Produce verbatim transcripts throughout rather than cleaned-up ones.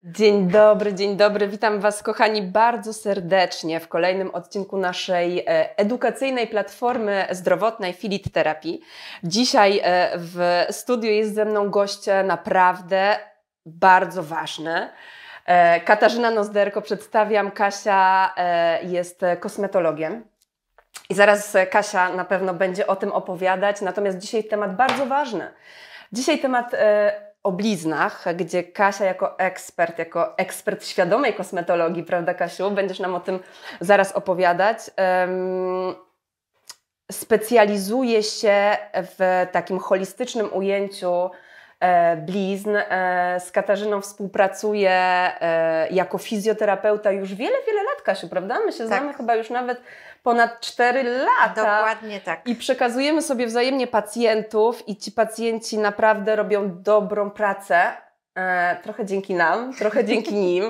Dzień dobry, dzień dobry. Witam Was, kochani, bardzo serdecznie w kolejnym odcinku naszej edukacyjnej platformy zdrowotnej Filit Terapii. Dzisiaj w studiu jest ze mną gość naprawdę bardzo ważny. Katarzyna Nozderko, przedstawiam. Kasia jest kosmetologiem i zaraz Kasia na pewno będzie o tym opowiadać, natomiast dzisiaj temat bardzo ważny. Dzisiaj temat o bliznach, gdzie Kasia jako ekspert, jako ekspert świadomej kosmetologii, prawda Kasiu, będziesz nam o tym zaraz opowiadać, um, specjalizuje się w takim holistycznym ujęciu e, blizn. E, z Katarzyną współpracuje e, jako fizjoterapeuta już wiele, wiele lat, Kasiu, prawda? My się tak znamy chyba już nawet ponad cztery lata. Dokładnie tak. I przekazujemy sobie wzajemnie pacjentów i ci pacjenci naprawdę robią dobrą pracę. E, trochę dzięki nam, trochę dzięki nim.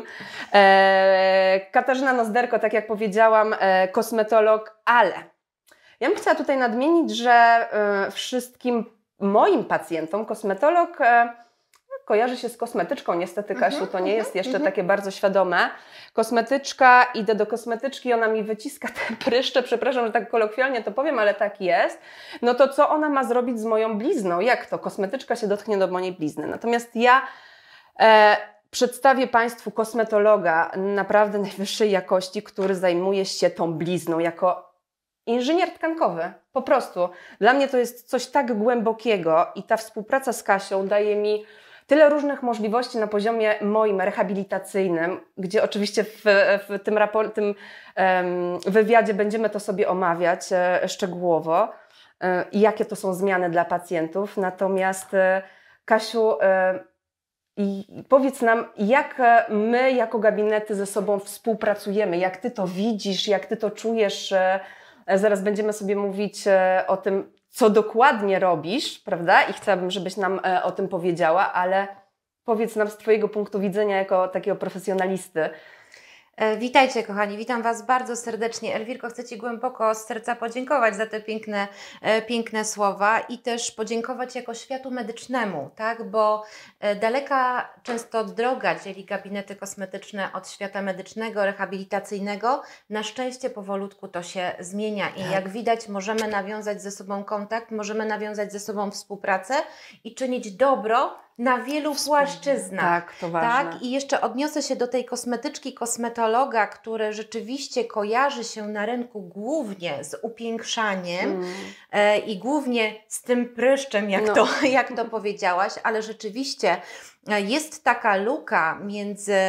E, Katarzyna Nozderko, tak jak powiedziałam, e, kosmetolog, ale ja bym chciała tutaj nadmienić, że e, wszystkim moim pacjentom kosmetolog e, kojarzy się z kosmetyczką. Niestety, Kasiu, to nie jest jeszcze takie bardzo świadome. Kosmetyczka, idę do kosmetyczki, ona mi wyciska te pryszcze, przepraszam, że tak kolokwialnie to powiem, ale tak jest. No to co ona ma zrobić z moją blizną? Jak to? Kosmetyczka się dotknie do mojej blizny. Natomiast ja e, przedstawię Państwu kosmetologa naprawdę najwyższej jakości, który zajmuje się tą blizną jako inżynier tkankowy. Po prostu. Dla mnie to jest coś tak głębokiego i ta współpraca z Kasią daje mi tyle różnych możliwości na poziomie moim rehabilitacyjnym, gdzie oczywiście w, w tym, rapor- tym um, wywiadzie będziemy to sobie omawiać e, szczegółowo e, i jakie to są zmiany dla pacjentów. Natomiast e, Kasiu, e, i powiedz nam, jak my jako gabinety ze sobą współpracujemy, jak Ty to widzisz, jak Ty to czujesz. E, zaraz będziemy sobie mówić e, o tym, co dokładnie robisz, prawda? I chciałabym, żebyś nam e, o tym powiedziała, ale powiedz nam z Twojego punktu widzenia jako takiego profesjonalisty. Witajcie, kochani, witam Was bardzo serdecznie. Elwirko, chcę Ci głęboko z serca podziękować za te piękne, piękne słowa i też podziękować jako światu medycznemu, tak? Bo daleka często droga dzieli gabinety kosmetyczne od świata medycznego, rehabilitacyjnego. Na szczęście powolutku to się zmienia i jak widać, możemy nawiązać ze sobą kontakt, możemy nawiązać ze sobą współpracę i czynić dobro na wielu płaszczyznach. Tak, to ważne. Tak? I jeszcze odniosę się do tej kosmetyczki, kosmetologa, który rzeczywiście kojarzy się na rynku głównie z upiększaniem mm. e, i głównie z tym pryszczem, jak, no. to, jak to powiedziałaś, ale rzeczywiście jest taka luka między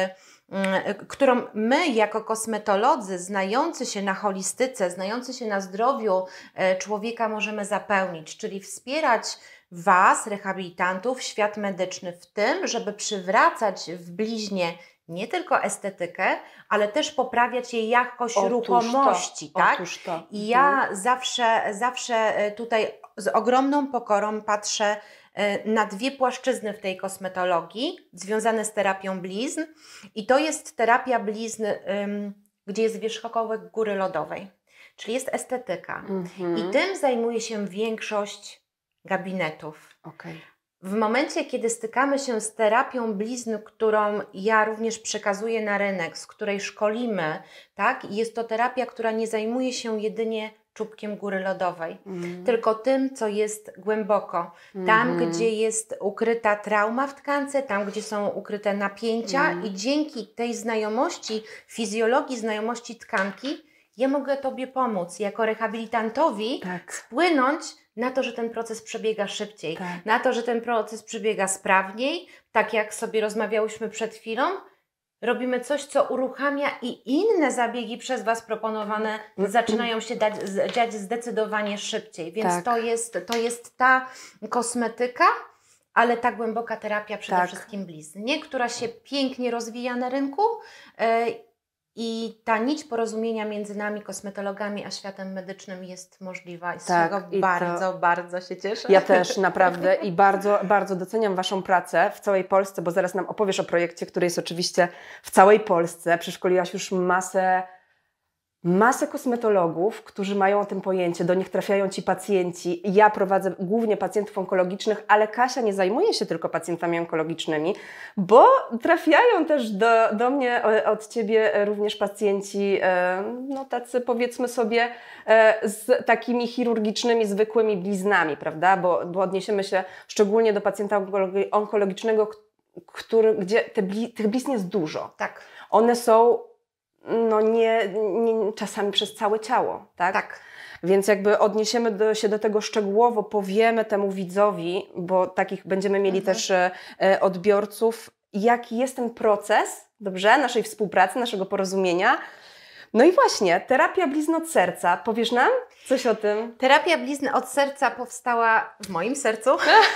którą my jako kosmetolodzy, znający się na holistyce, znający się na zdrowiu człowieka możemy zapełnić, czyli wspierać Was, rehabilitantów, świat medyczny w tym, żeby przywracać w bliźnie nie tylko estetykę, ale też poprawiać jej jakość Otóż ruchomości. To. Tak? Otóż to. I ja zawsze, zawsze tutaj z ogromną pokorą patrzę na dwie płaszczyzny w tej kosmetologii związane z terapią blizn i to jest terapia blizn, ym, gdzie jest wierzchołek góry lodowej, czyli jest estetyka mm-hmm. i tym zajmuje się większość gabinetów. Okay. W momencie, kiedy stykamy się z terapią blizn, którą ja również przekazuję na rynek, z której szkolimy, tak, i jest to terapia, która nie zajmuje się jedynie czubkiem góry lodowej, mm. tylko tym, co jest głęboko. Tam, mm. gdzie jest ukryta trauma w tkance, tam, gdzie są ukryte napięcia mm. i dzięki tej znajomości fizjologii, znajomości tkanki, ja mogę Tobie pomóc jako rehabilitantowi tak. wpłynąć na to, że ten proces przebiega szybciej, tak. na to, że ten proces przebiega sprawniej, tak jak sobie rozmawiałyśmy przed chwilą, robimy coś, co uruchamia i inne zabiegi przez Was proponowane zaczynają się dać, dziać zdecydowanie szybciej. Więc tak. to jest, to jest ta kosmetyka, ale ta głęboka terapia przede tak. wszystkim blizn, nie? Która się pięknie rozwija na rynku yy, i ta nić porozumienia między nami, kosmetologami, a światem medycznym jest możliwa i z tak, czego i bardzo, to... bardzo się cieszę. Ja też, naprawdę i bardzo, bardzo doceniam Waszą pracę w całej Polsce, bo zaraz nam opowiesz o projekcie, który jest oczywiście w całej Polsce. Przeszkoliłaś już masę masę kosmetologów, którzy mają o tym pojęcie, do nich trafiają ci pacjenci. Ja prowadzę głównie pacjentów onkologicznych, ale Kasia nie zajmuje się tylko pacjentami onkologicznymi, bo trafiają też do, do mnie od ciebie również pacjenci, no tacy powiedzmy sobie, z takimi chirurgicznymi, zwykłymi bliznami, prawda? Bo, bo odniesiemy się szczególnie do pacjenta onkologicznego, który, gdzie te bli, tych blizn jest dużo. Tak. One są no nie, nie, czasami przez całe ciało, tak? Tak. Więc jakby odniesiemy do, się do tego szczegółowo, powiemy temu widzowi, bo takich będziemy mieli mhm. też e, odbiorców, jaki jest ten proces, dobrze, naszej współpracy, naszego porozumienia. No i właśnie, terapia blizn od serca. Powiesz nam coś o tym? Terapia blizn od serca powstała w moim sercu,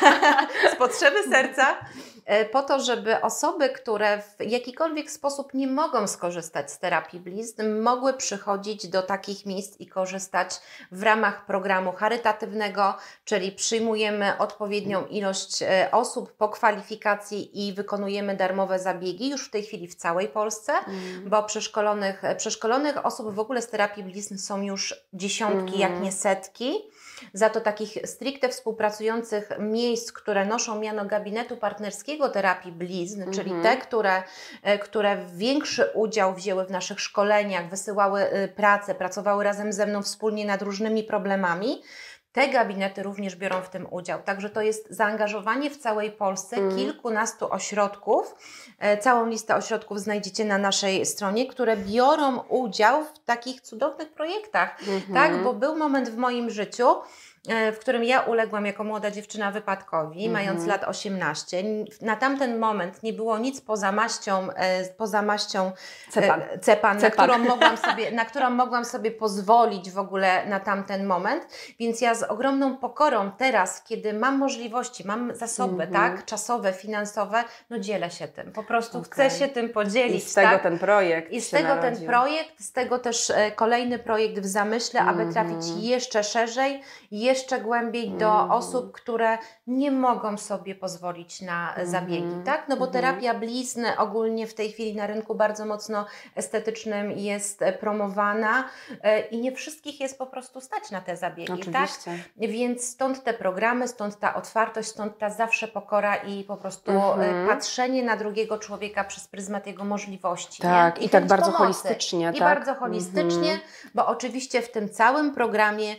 z potrzeby serca, po to, żeby osoby, które w jakikolwiek sposób nie mogą skorzystać z terapii blizn, mogły przychodzić do takich miejsc i korzystać w ramach programu charytatywnego, czyli przyjmujemy odpowiednią ilość osób po kwalifikacji i wykonujemy darmowe zabiegi już w tej chwili w całej Polsce, mm. bo przeszkolonych, przeszkolonych osób w ogóle z terapii blizn są już dziesiątki, mm. jak nie setki. Za to takich stricte współpracujących miejsc, które noszą miano gabinetu partnerskiego terapii blizn, mm-hmm. czyli te, które, które większy udział wzięły w naszych szkoleniach, wysyłały pracę, pracowały razem ze mną wspólnie nad różnymi problemami, te gabinety również biorą w tym udział. Także to jest zaangażowanie w całej Polsce mm. kilkunastu ośrodków. Całą listę ośrodków znajdziecie na naszej stronie, które biorą udział w takich cudownych projektach. Mm-hmm. Tak? Bo był moment w moim życiu, w którym ja uległam jako młoda dziewczyna wypadkowi, mm-hmm. mając lat osiemnaście. Na tamten moment nie było nic poza maścią, poza maścią cepan, cepan, cepan. Na, którą mogłam sobie, na którą mogłam sobie pozwolić w ogóle na tamten moment. Więc ja z ogromną pokorą teraz, kiedy mam możliwości, mam zasoby, mm-hmm. tak, czasowe, finansowe, no dzielę się tym. Po prostu okay. chcę się tym podzielić. I z tego tak? ten projekt I z tego narodził. ten projekt, z tego też kolejny projekt w zamyśle, mm-hmm. aby trafić jeszcze szerzej, jeszcze głębiej do mm. osób, które nie mogą sobie pozwolić na mm. zabiegi, tak? No bo mm. terapia blizn ogólnie w tej chwili na rynku bardzo mocno estetycznym jest promowana i nie wszystkich jest po prostu stać na te zabiegi, Oczywiście. tak? Więc stąd te programy, stąd ta otwartość, stąd ta zawsze pokora i po prostu mm. patrzenie na drugiego człowieka przez pryzmat jego możliwości. Tak, nie? i, i tak bardzo pomocy. holistycznie. I tak? bardzo holistycznie, mm. bo oczywiście w tym całym programie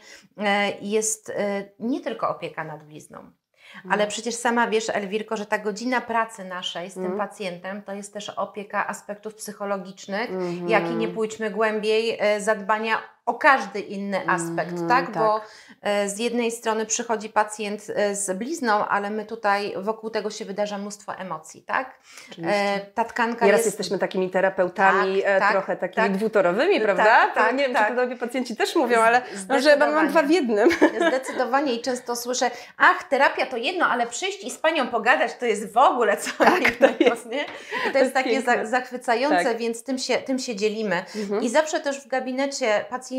jest nie tylko opieka nad blizną, mm. ale przecież sama wiesz, Elwirko, że ta godzina pracy naszej z mm. tym pacjentem to jest też opieka aspektów psychologicznych, mm. jak i nie pójdźmy głębiej, zadbania o każdy inny aspekt, mm, tak? tak? Bo e, z jednej strony przychodzi pacjent e, z blizną, ale my tutaj wokół tego się wydarza mnóstwo emocji, tak? E, ta tkanka Nieraz jest... jesteśmy takimi terapeutami, tak, e, tak, trochę takimi tak, dwutorowymi, prawda? Tak, tak, nie wiem, tak. czy to tobie pacjenci też mówią, ale że mam dwa w jednym. Zdecydowanie i często słyszę, ach, terapia to jedno, ale przyjść i z panią pogadać to jest w ogóle co tak, innego, to jest, nie? I to, to jest takie piękne. zachwycające, tak. więc tym się, tym się dzielimy. Mhm. I zawsze też w gabinecie pacjenci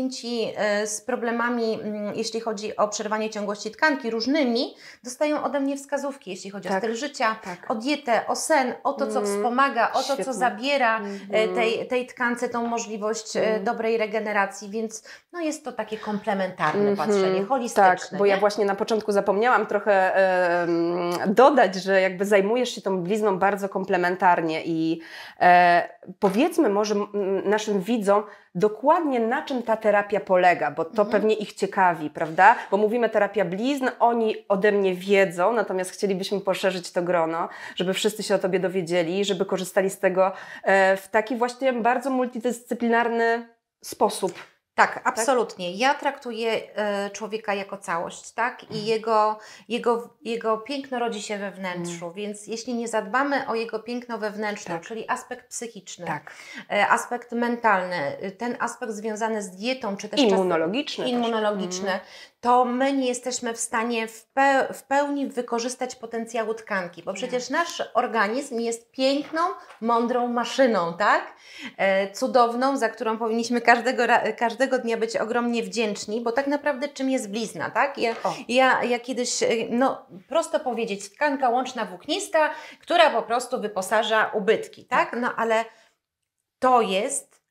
z problemami, jeśli chodzi o przerwanie ciągłości tkanki różnymi, dostają ode mnie wskazówki, jeśli chodzi tak. o styl życia, tak. o dietę, o sen, o to, co mm. wspomaga, o to, Świetne. co zabiera mm. tej, tej tkance tą możliwość mm. dobrej regeneracji, więc no jest to takie komplementarne mm-hmm. patrzenie, holistyczne. Tak, bo nie? ja właśnie na początku zapomniałam trochę e, dodać, że jakby zajmujesz się tą blizną bardzo komplementarnie i e, powiedzmy może naszym widzom, dokładnie na czym ta terapia polega, bo to mhm. pewnie ich ciekawi, prawda? Bo mówimy terapia blizn, oni ode mnie wiedzą, natomiast chcielibyśmy poszerzyć to grono, żeby wszyscy się o tobie dowiedzieli, żeby korzystali z tego w taki właśnie bardzo multidyscyplinarny sposób. Tak, absolutnie. Ja traktuję y, człowieka jako całość, tak? I mm. jego, jego, jego piękno rodzi się we wnętrzu, mm. więc jeśli nie zadbamy o jego piękno wewnętrzne, tak. czyli aspekt psychiczny, tak. y, aspekt mentalny, y, ten aspekt związany z dietą, czy też immunologiczny, czas, immunologiczny mm. to my nie jesteśmy w stanie w, pe w pełni wykorzystać potencjału tkanki, bo przecież mm. nasz organizm jest piękną, mądrą maszyną, tak? E, cudowną, za którą powinniśmy każdego, każdego dnia być ogromnie wdzięczni, bo tak naprawdę czym jest blizna, tak? Ja, ja, ja kiedyś, no prosto powiedzieć, tkanka łączna włóknista, która po prostu wyposaża ubytki, tak? No ale to jest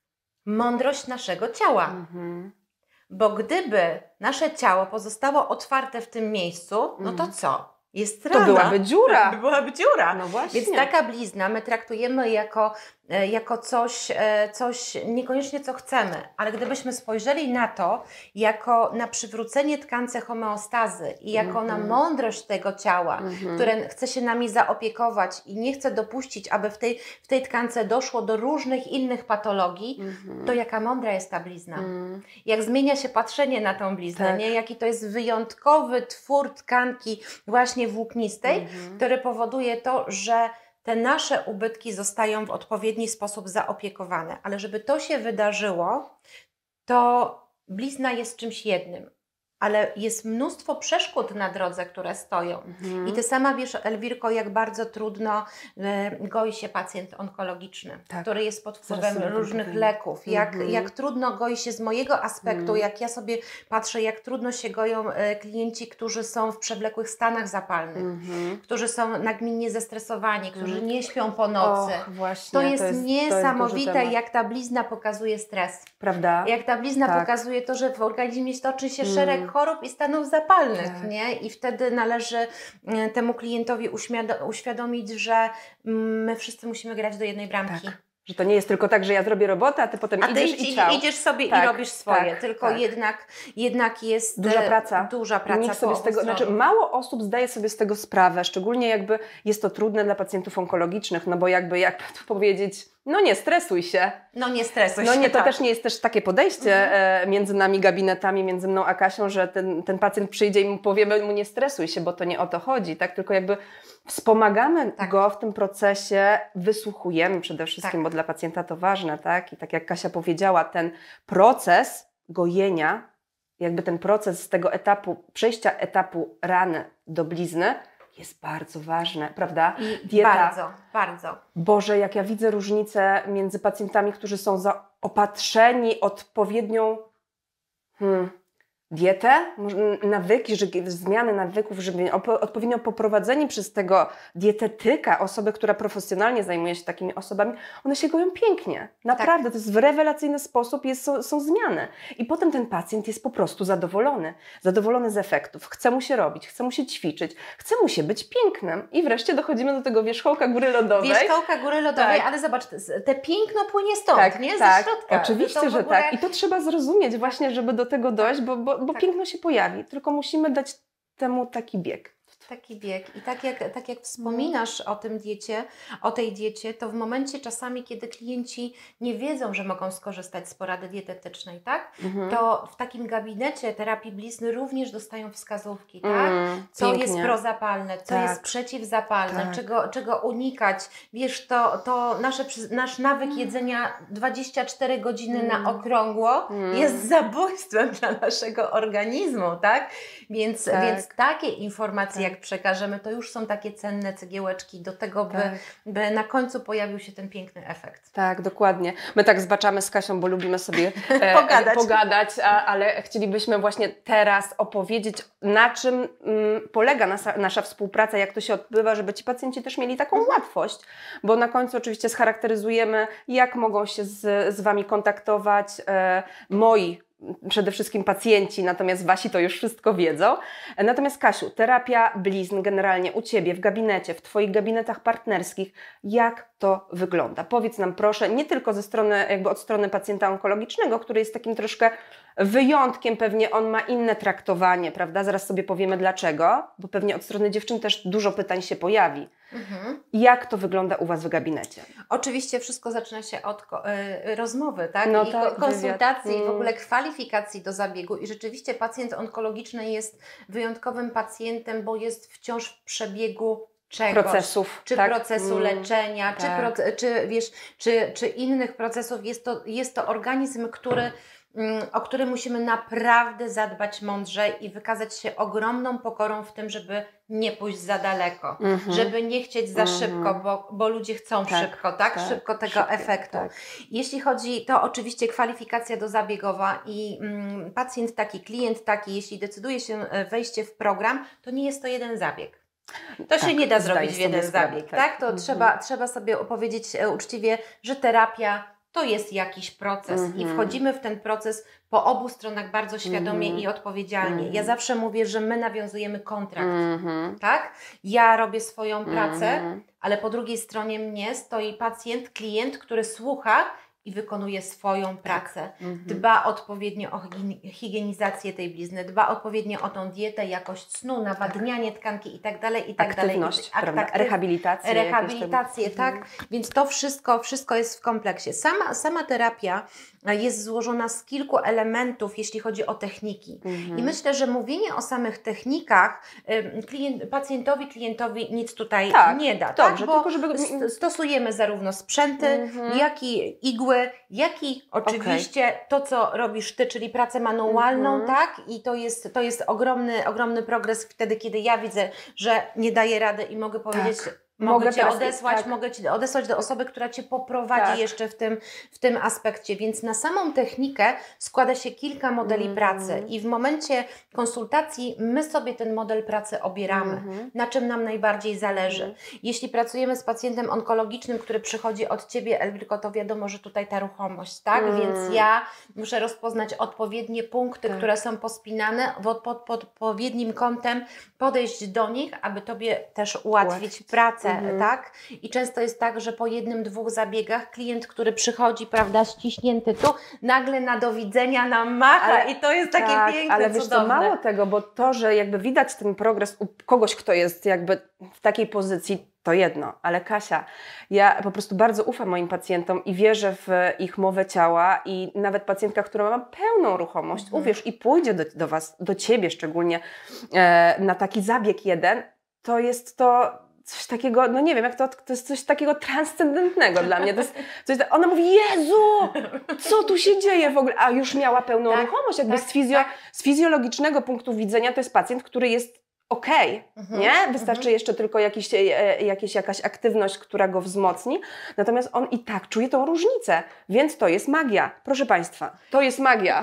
mądrość naszego ciała. Mhm. Bo gdyby nasze ciało pozostało otwarte w tym miejscu, no to co? Jest rana. To byłaby dziura. To byłaby dziura. No właśnie. Więc taka blizna my traktujemy jako, jako coś, coś niekoniecznie co chcemy, ale gdybyśmy spojrzeli na to jako na przywrócenie tkance homeostazy i jako mm-hmm. na mądrość tego ciała, mm-hmm. które chce się nami zaopiekować i nie chce dopuścić, aby w tej, w tej tkance doszło do różnych innych patologii, mm-hmm. to jaka mądra jest ta blizna. Mm. Jak zmienia się patrzenie na tą bliznę, tak. nie? Jaki to jest wyjątkowy twór tkanki właśnie włóknistej, mm-hmm. który powoduje to, że te nasze ubytki zostają w odpowiedni sposób zaopiekowane. Ale żeby to się wydarzyło, to blizna jest czymś jednym. Ale jest mnóstwo przeszkód na drodze, które stoją. Mhm. I Ty sama wiesz, Elwirko, jak bardzo trudno e, goi się pacjent onkologiczny, tak. który jest pod wpływem różnych leków. Jak, mhm. jak trudno goi się z mojego aspektu, mhm. jak ja sobie patrzę, jak trudno się goją e, klienci, którzy są w przewlekłych stanach zapalnych, mhm. którzy są nagminnie zestresowani, którzy mhm. nie śpią po nocy. Och, właśnie, to, jest to jest niesamowite, to jest jak ta blizna pokazuje stres. Prawda? Jak ta blizna tak. pokazuje to, że w organizmie toczy się mhm. szereg chorób i stanów zapalnych, tak. nie? I wtedy należy temu klientowi uświadomić, że my wszyscy musimy grać do jednej bramki. Tak. Że to nie jest tylko tak, że ja zrobię robotę, a ty potem a idziesz ty i ciao. idziesz sobie tak, i robisz swoje, tak, tylko tak. Jednak, jednak jest duża praca. Duża praca Nikt sobie z tego, znaczy mało osób zdaje sobie z tego sprawę, szczególnie jakby jest to trudne dla pacjentów onkologicznych, no bo jakby, jak tu powiedzieć, no nie stresuj się. No nie stresuj no się, nie, to tak. też nie jest też takie podejście mhm. między nami gabinetami, między mną a Kasią, że ten, ten pacjent przyjdzie i mu powiemy mu nie stresuj się, bo to nie o to chodzi, tak? Tylko jakby wspomagamy tak. go w tym procesie, wysłuchujemy przede wszystkim, tak. bo dla pacjenta to ważne, tak? I tak jak Kasia powiedziała, ten proces gojenia, jakby ten proces z tego etapu, przejścia etapu rany do blizny jest bardzo ważne, prawda? I Dieta. Bardzo, bardzo. Boże, jak ja widzę różnicę między pacjentami, którzy są zaopatrzeni odpowiednią hmm, dietę, nawyki, że, zmiany nawyków, żeby odpowiednio poprowadzeni przez tego dietetyka, osobę, która profesjonalnie zajmuje się takimi osobami, one się goją pięknie. Naprawdę, tak. to jest w rewelacyjny sposób, jest, są, są zmiany. I potem ten pacjent jest po prostu zadowolony. Zadowolony z efektów. Chce mu się robić, chce mu się ćwiczyć, chce mu się być pięknym. I wreszcie dochodzimy do tego wierzchołka góry lodowej. Wierzchołka góry lodowej, tak. ale zobacz, te piękno płynie stąd, tak, nie? Ze tak, środka. Oczywiście, to że ogóle... tak. I to trzeba zrozumieć właśnie, żeby do tego dojść, bo, bo, bo tak. piękno się pojawi. Tylko musimy dać temu taki bieg. Taki bieg. I tak jak, tak jak wspominasz o tym diecie, o tej diecie, to w momencie czasami, kiedy klienci nie wiedzą, że mogą skorzystać z porady dietetycznej, tak? Mhm. To w takim gabinecie terapii blizny również dostają wskazówki, tak? Mm, co pięknie. Jest prozapalne, co tak. jest przeciwzapalne, tak. czego, czego unikać. Wiesz, to, to nasze, nasz nawyk jedzenia dwadzieścia cztery godziny mm. na okrągło mm. jest zabójstwem dla naszego organizmu, tak? Więc, tak. więc takie informacje, tak. jak przekażemy, to już są takie cenne cegiełeczki do tego, by, tak. by na końcu pojawił się ten piękny efekt. Tak, dokładnie. My tak zbaczamy z Kasią, bo lubimy sobie e, pogadać, pogadać a, ale chcielibyśmy właśnie teraz opowiedzieć, na czym mm, polega nasza, nasza współpraca, jak to się odbywa, żeby ci pacjenci też mieli taką mhm. łatwość, bo na końcu oczywiście scharakteryzujemy, jak mogą się z, z Wami kontaktować e, moi przede wszystkim pacjenci, natomiast Wasi to już wszystko wiedzą. Natomiast Kasiu, terapia blizn generalnie u Ciebie w gabinecie, w Twoich gabinetach partnerskich, jak to wygląda? Powiedz nam proszę, nie tylko ze strony, jakby od strony pacjenta onkologicznego, który jest takim troszkę wyjątkiem, pewnie on ma inne traktowanie, prawda? Zaraz sobie powiemy dlaczego, bo pewnie od strony dziewczyn też dużo pytań się pojawi. Mhm. Jak to wygląda u Was w gabinecie? Oczywiście wszystko zaczyna się od y, rozmowy, tak? No I tak, konsultacji, wywiad. i w ogóle kwalifikacji do zabiegu. I rzeczywiście pacjent onkologiczny jest wyjątkowym pacjentem, bo jest wciąż w przebiegu czegoś, procesów, czy tak? procesu leczenia, tak. czy, pro, czy, wiesz, czy, czy innych procesów. Jest to, jest to organizm, który o który musimy naprawdę zadbać mądrze i wykazać się ogromną pokorą w tym, żeby nie pójść za daleko, mm-hmm. żeby nie chcieć za mm-hmm. szybko, bo, bo ludzie chcą tak, szybko, tak? tak? Szybko tego szybko, efektu. Tak. Jeśli chodzi, to oczywiście kwalifikacja dozabiegowa i mm, pacjent taki, klient taki, jeśli decyduje się wejście w program, to nie jest to jeden zabieg. To tak, się nie da zrobić w jeden zabieg, tak? tak? To mm-hmm. trzeba, trzeba sobie opowiedzieć uczciwie, że terapia to jest jakiś proces Mhm. i wchodzimy w ten proces po obu stronach bardzo świadomie Mhm. i odpowiedzialnie. Mhm. Ja zawsze mówię, że my nawiązujemy kontrakt, Mhm. tak? Ja robię swoją pracę, Mhm. ale po drugiej stronie mnie stoi pacjent, klient, który słucha i wykonuje swoją pracę. Mhm. Dba odpowiednio o higieni- higienizację tej blizny, dba odpowiednio o tą dietę, jakość snu, nawadnianie tkanki i tak dalej, i tak Aktywność, dalej. prawda? Aktyw- Rehabilitację. jakieś tam- Rehabilitację, tak? Mhm. Więc to wszystko, wszystko jest w kompleksie. Sama, sama terapia jest złożona z kilku elementów, jeśli chodzi o techniki. Mhm. I myślę, że mówienie o samych technikach ym, klient, pacjentowi, klientowi nic tutaj Tak, nie da. dobrze, tak? Bo tylko żeby- st- stosujemy zarówno sprzęty, Mhm. jak i igły, jak i oczywiście to, co robisz Ty, czyli pracę manualną, Mhm. tak? I to jest, to jest ogromny, ogromny progres wtedy, kiedy ja widzę, że nie daję rady i mogę powiedzieć, mogę, Mogę Cię teraz- odesłać, tak. mogę Cię odesłać do osoby, która Cię poprowadzi Tak. jeszcze w tym, w tym aspekcie. Więc na samą technikę składa się kilka modeli Mhm. pracy i w momencie konsultacji my sobie ten model pracy obieramy, Mhm. na czym nam najbardziej zależy. Mhm. Jeśli pracujemy z pacjentem onkologicznym, który przychodzi od Ciebie, Elwirko, to wiadomo, że tutaj ta ruchomość, tak? Mm. Więc ja muszę rozpoznać odpowiednie punkty, Tak. które są pospinane, pod, pod, pod odpowiednim kątem podejść do nich, aby Tobie też ułatwić Ułatwić. pracę, Mhm. tak? I często jest tak, że po jednym, dwóch zabiegach klient, który przychodzi, prawda, ściśnięty tu, nagle na do widzenia nam macha Ale- i to jest takie tak, piękne, ale wiesz co, cudowne. mało tego, bo to, że jakby widać ten progres u kogoś, kto jest jakby w takiej pozycji, to jedno, ale Kasia, ja po prostu bardzo ufam moim pacjentom i wierzę w ich mowę ciała i nawet pacjentka, która ma pełną ruchomość, Mhm. uwierz, i pójdzie do, do Was, do Ciebie szczególnie e, na taki zabieg jeden, to jest to coś takiego, no nie wiem, jak to, to jest coś takiego transcendentnego dla mnie. To jest coś, ona mówi, Jezu, co tu się dzieje w ogóle? A już miała pełną Tak, ruchomość, jakby tak, z, fizjo, tak. z fizjologicznego punktu widzenia to jest pacjent, który jest okej, Mhm, nie? Wystarczy jeszcze tylko jakiś, e, jakieś, jakaś aktywność, która go wzmocni. Natomiast on i tak czuje tą różnicę, więc to jest magia. Proszę Państwa, to jest magia.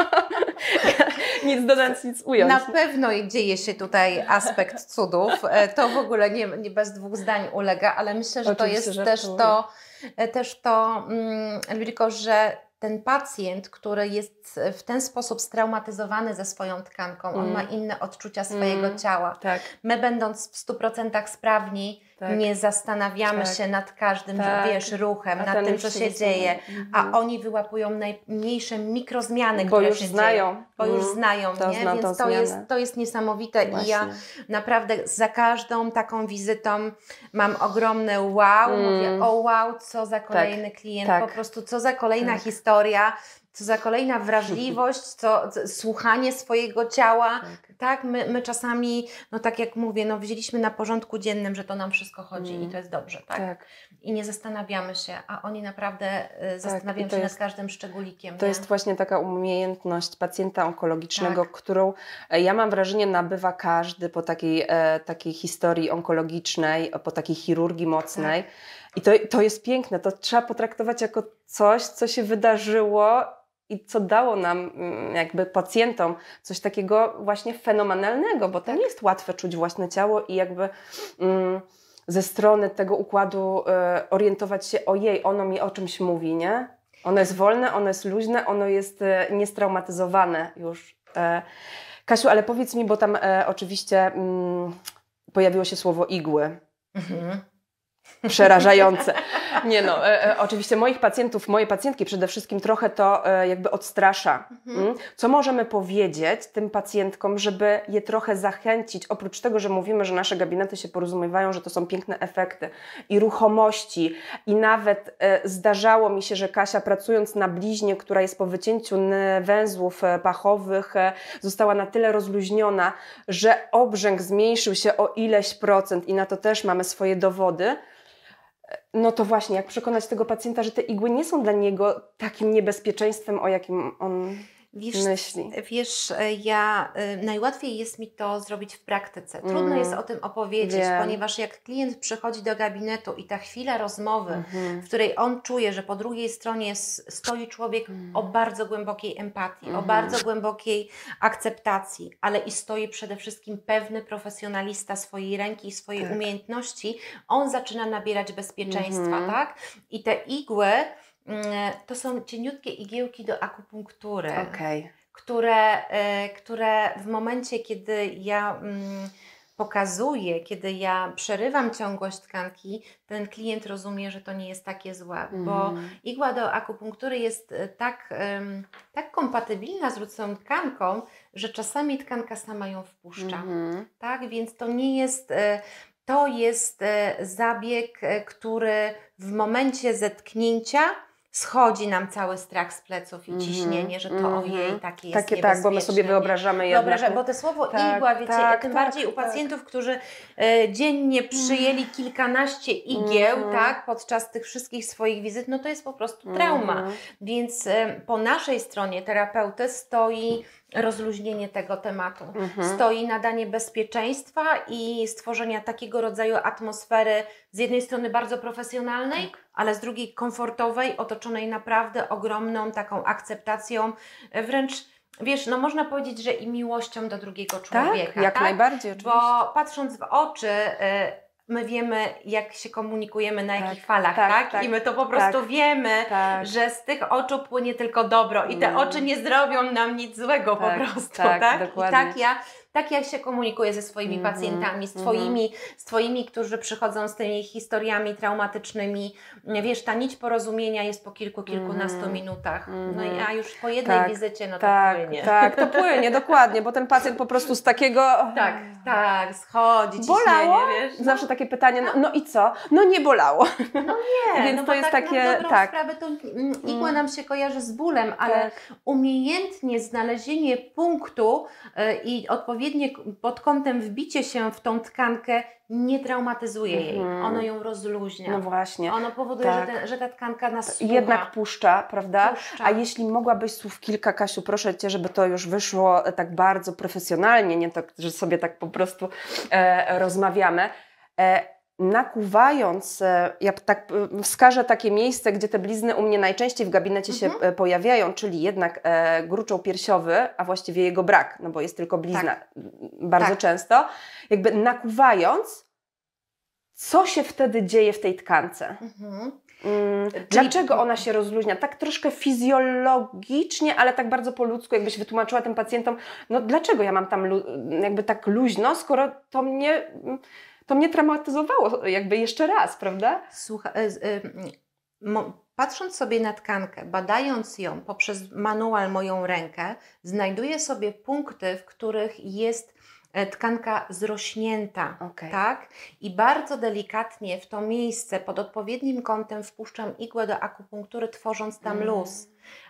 Nic dodać, nic ująć. Na pewno dzieje się tutaj aspekt cudów. E, To w ogóle nie, nie bez dwóch zdań ulega, ale myślę, że Oczywiście, to jest że też to- to, e, też to mm, Elwirko, że ten pacjent, który jest w ten sposób straumatyzowany ze swoją tkanką, on Mm. ma inne odczucia swojego Mm. ciała. Tak, My, będąc w stu procentach sprawni, tak. nie zastanawiamy Tak. się nad każdym, Tak. wiesz, ruchem, A nad ten tym, już co się się zastanawia. dzieje, a Mhm. oni wyłapują najmniejsze mikrozmiany, Bo które już się znają. dzieją. Bo już Mm. znają, To nie? zna tą Więc to zmianę. jest, to jest niesamowite i ja Właśnie. naprawdę za każdą taką wizytą mam ogromne wow, Mm. mówię o wow, co za kolejny klient, tak. po prostu co za kolejna Tak. historia, co za kolejna wrażliwość, co, co, słuchanie swojego ciała. Tak. Tak, my, my czasami, no tak jak mówię, no wzięliśmy na porządku dziennym, że to nam wszystko chodzi Mm. i to jest dobrze, tak? Tak. I nie zastanawiamy się, a oni naprawdę y, zastanawiają i to się jest- nad każdym szczególikiem. To nie? jest właśnie taka umiejętność pacjenta onkologicznego, Tak. którą e, ja mam wrażenie nabywa każdy po takiej, e, takiej historii onkologicznej, po takiej chirurgii mocnej. Tak. I to, to jest piękne, to trzeba potraktować jako coś, co się wydarzyło i co dało nam mm, jakby pacjentom coś takiego właśnie fenomenalnego, bo to Tak. nie jest łatwe czuć własne ciało i jakby mm, ze strony tego układu e, orientować się, ojej, ono mi o czymś mówi, nie? Ono jest wolne, ono jest luźne, ono jest e, niestraumatyzowane już. E, Kasiu, ale powiedz mi, bo tam e, oczywiście mm, pojawiło się słowo igły. Mhm. Przerażające. Nie no, e, e, oczywiście moich pacjentów, moje pacjentki przede wszystkim trochę to e, jakby odstrasza. Mhm. Mm? Co możemy powiedzieć tym pacjentkom, żeby je trochę zachęcić, oprócz tego, że mówimy, że nasze gabinety się porozumiewają, że to są piękne efekty i ruchomości i nawet e, zdarzało mi się, że Kasia pracując na bliźnie, która jest po wycięciu n- węzłów e, pachowych, e, została na tyle rozluźniona, że obrzęk zmniejszył się o ileś procent i na to też mamy swoje dowody. No to właśnie, jak przekonać tego pacjenta, że te igły nie są dla niego takim niebezpieczeństwem, o jakim on Wiesz, myśli. wiesz, ja y, najłatwiej jest mi to zrobić w praktyce. Trudno Mm. jest o tym opowiedzieć, Wiem. ponieważ jak klient przychodzi do gabinetu i ta chwila rozmowy, Mhm. w której on czuje, że po drugiej stronie s- stoi człowiek Mm. o bardzo głębokiej empatii, o Mhm. bardzo głębokiej akceptacji, ale i stoi przede wszystkim pewny profesjonalista swojej ręki i swojej Tak. umiejętności, on zaczyna nabierać bezpieczeństwa, Mhm. tak? I te igły to są cieniutkie igiełki do akupunktury, okay. które, które w momencie, kiedy ja pokazuję, kiedy ja przerywam ciągłość tkanki, ten klient rozumie, że to nie jest takie złe, mm. bo igła do akupunktury jest tak, um, tak kompatybilna z ludzką tkanką, że czasami tkanka sama ją wpuszcza. Mm. Tak, więc to nie jest, to jest zabieg, który w momencie zetknięcia schodzi nam cały strach z pleców i mm-hmm, ciśnienie, że to mm-hmm. ojej, takie jest takie tak, bo my sobie wyobrażamy jednak. Wyobrażam, bo to słowo tak, igła, wiecie, tak, tym tak, bardziej tak, u pacjentów, tak. którzy e, dziennie przyjęli kilkanaście igieł, mm-hmm. tak, podczas tych wszystkich swoich wizyt, no to jest po prostu trauma. Mm-hmm. Więc e, po naszej stronie terapeuty stoi rozluźnienie tego tematu. Mhm. Stoi nadanie bezpieczeństwa i stworzenia takiego rodzaju atmosfery z jednej strony bardzo profesjonalnej, tak. ale z drugiej komfortowej, otoczonej naprawdę ogromną taką akceptacją, wręcz wiesz, no można powiedzieć, że i miłością do drugiego człowieka. Tak, jak tak? najbardziej oczywiście. Bo patrząc w oczy, y, my wiemy, jak się komunikujemy, na tak, jakich falach, tak, tak? tak? I my to po prostu tak, wiemy, tak. że z tych oczu płynie tylko dobro i te mm. oczy nie zrobią nam nic złego tak, po prostu, tak? tak? Dokładnie. I tak ja, tak ja się komunikuję ze swoimi mm-hmm, pacjentami, z twoimi, mm-hmm. z twoimi, którzy przychodzą z tymi historiami traumatycznymi. Wiesz, ta nić porozumienia jest po kilku, kilkunastu mm-hmm. minutach. No i a już po jednej tak, wizycie, no tak, to płynie. Tak, to płynie, dokładnie, bo ten pacjent po prostu z takiego... Tak, tak, schodzi ciśnienie, bolało? Wiesz? No. Zawsze takie pytanie, no, no i co? No nie bolało. No nie, więc no to jest tak, takie... Na dobrą tak. sprawę to igła nam się kojarzy z bólem, ale tak. umiejętnie znalezienie punktu yy, i odpowiednie pod kątem wbicie się w tą tkankę nie traumatyzuje jej. Mm. Ono ją rozluźnia. No właśnie. Ono powoduje, tak. że, te, że ta tkanka nas słucha. Jednak puszcza, prawda? Puszcza. A jeśli mogłabyś słów kilka, Kasiu, proszę Cię, żeby to już wyszło tak bardzo profesjonalnie, nie tak, że sobie tak po prostu e, rozmawiamy. E, Nakuwając, ja tak wskażę takie miejsce, gdzie te blizny u mnie najczęściej w gabinecie się mhm. pojawiają, czyli jednak e, gruczoł piersiowy, a właściwie jego brak, no bo jest tylko blizna tak. bardzo tak. często. Jakby nakuwając, co się wtedy dzieje w tej tkance? Mhm. Mm, dlaczego ona się rozluźnia? Tak troszkę fizjologicznie, ale tak bardzo po ludzku, jakbyś wytłumaczyła tym pacjentom, no dlaczego ja mam tam lu- jakby tak luźno, skoro to mnie... To mnie traumatyzowało jakby jeszcze raz, prawda? Słuchaj, y, y, mo, patrząc sobie na tkankę, badając ją poprzez manual Moją rękę, znajduję sobie punkty, w których jest tkanka zrośnięta, okay. tak? I bardzo delikatnie w to miejsce pod odpowiednim kątem wpuszczam igłę do akupunktury, tworząc tam mm. luz.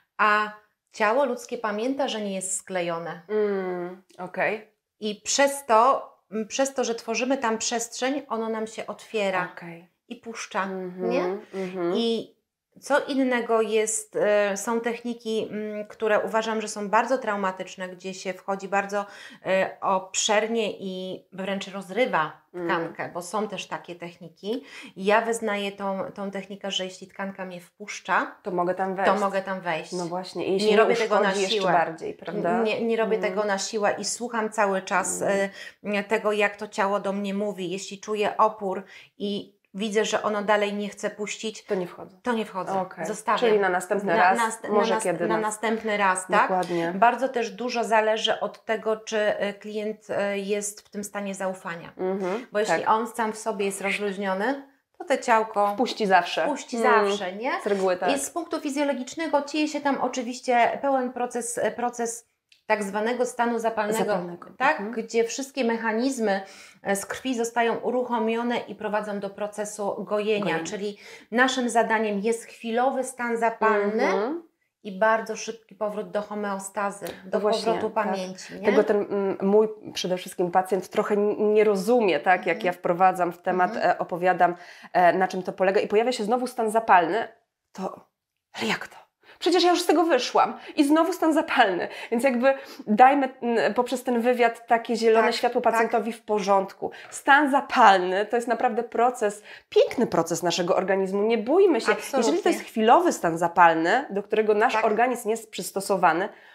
A ciało ludzkie pamięta, że nie jest sklejone. Mm. Okej. Okay. I przez to Przez to, że tworzymy tam przestrzeń, ono nam się otwiera okay. i puszcza, mm-hmm, nie? Mm-hmm. I co innego jest, y, są techniki, y, które uważam, że są bardzo traumatyczne, gdzie się wchodzi bardzo y, obszernie i wręcz rozrywa tkankę, mm. bo są też takie techniki. Ja wyznaję tą, tą technikę, że jeśli tkanka mnie wpuszcza, to mogę tam wejść. To mogę tam wejść. No właśnie, i jeśli nie nie robię tego na siłę. Jeszcze bardziej, prawda? Nie, nie robię mm. tego na siłę i słucham cały czas mm. y, tego, jak to ciało do mnie mówi. Jeśli czuję opór i widzę, że ono dalej nie chce puścić, to nie wchodzę. To nie wchodzę. Okay. Zostawiam. Czyli na następny na, raz, na, może na, kiedy. Na następny raz, tak? Dokładnie. Bardzo też dużo zależy od tego, czy klient jest w tym stanie zaufania. Mm-hmm, Bo jeśli tak. on sam w sobie jest rozluźniony, to te ciałko puści zawsze. Puści mm. zawsze, nie? Z reguły tak. I z punktu fizjologicznego dzieje się tam oczywiście pełen proces, proces tak zwanego stanu zapalnego, zapalnego. Tak? Mhm. Gdzie wszystkie mechanizmy z krwi zostają uruchomione i prowadzą do procesu gojenia, gojenia. Czyli naszym zadaniem jest chwilowy stan zapalny mhm. i bardzo szybki powrót do homeostazy, do właśnie, powrotu pamięci. Tak. Nie? Tego ten m, mój przede wszystkim pacjent trochę nie rozumie, tak jak mhm. ja wprowadzam w temat, mhm. e, opowiadam e, na czym to polega i pojawia się znowu stan zapalny, to ale jak to? Przecież ja już z tego wyszłam i znowu stan zapalny, więc jakby dajmy poprzez ten wywiad takie zielone tak, światło pacjentowi tak. w porządku. Stan zapalny to jest naprawdę proces, piękny proces naszego organizmu, nie bójmy się. Absolutnie. Jeżeli to jest chwilowy stan zapalny, do którego nasz tak. organizm jest przystosowany,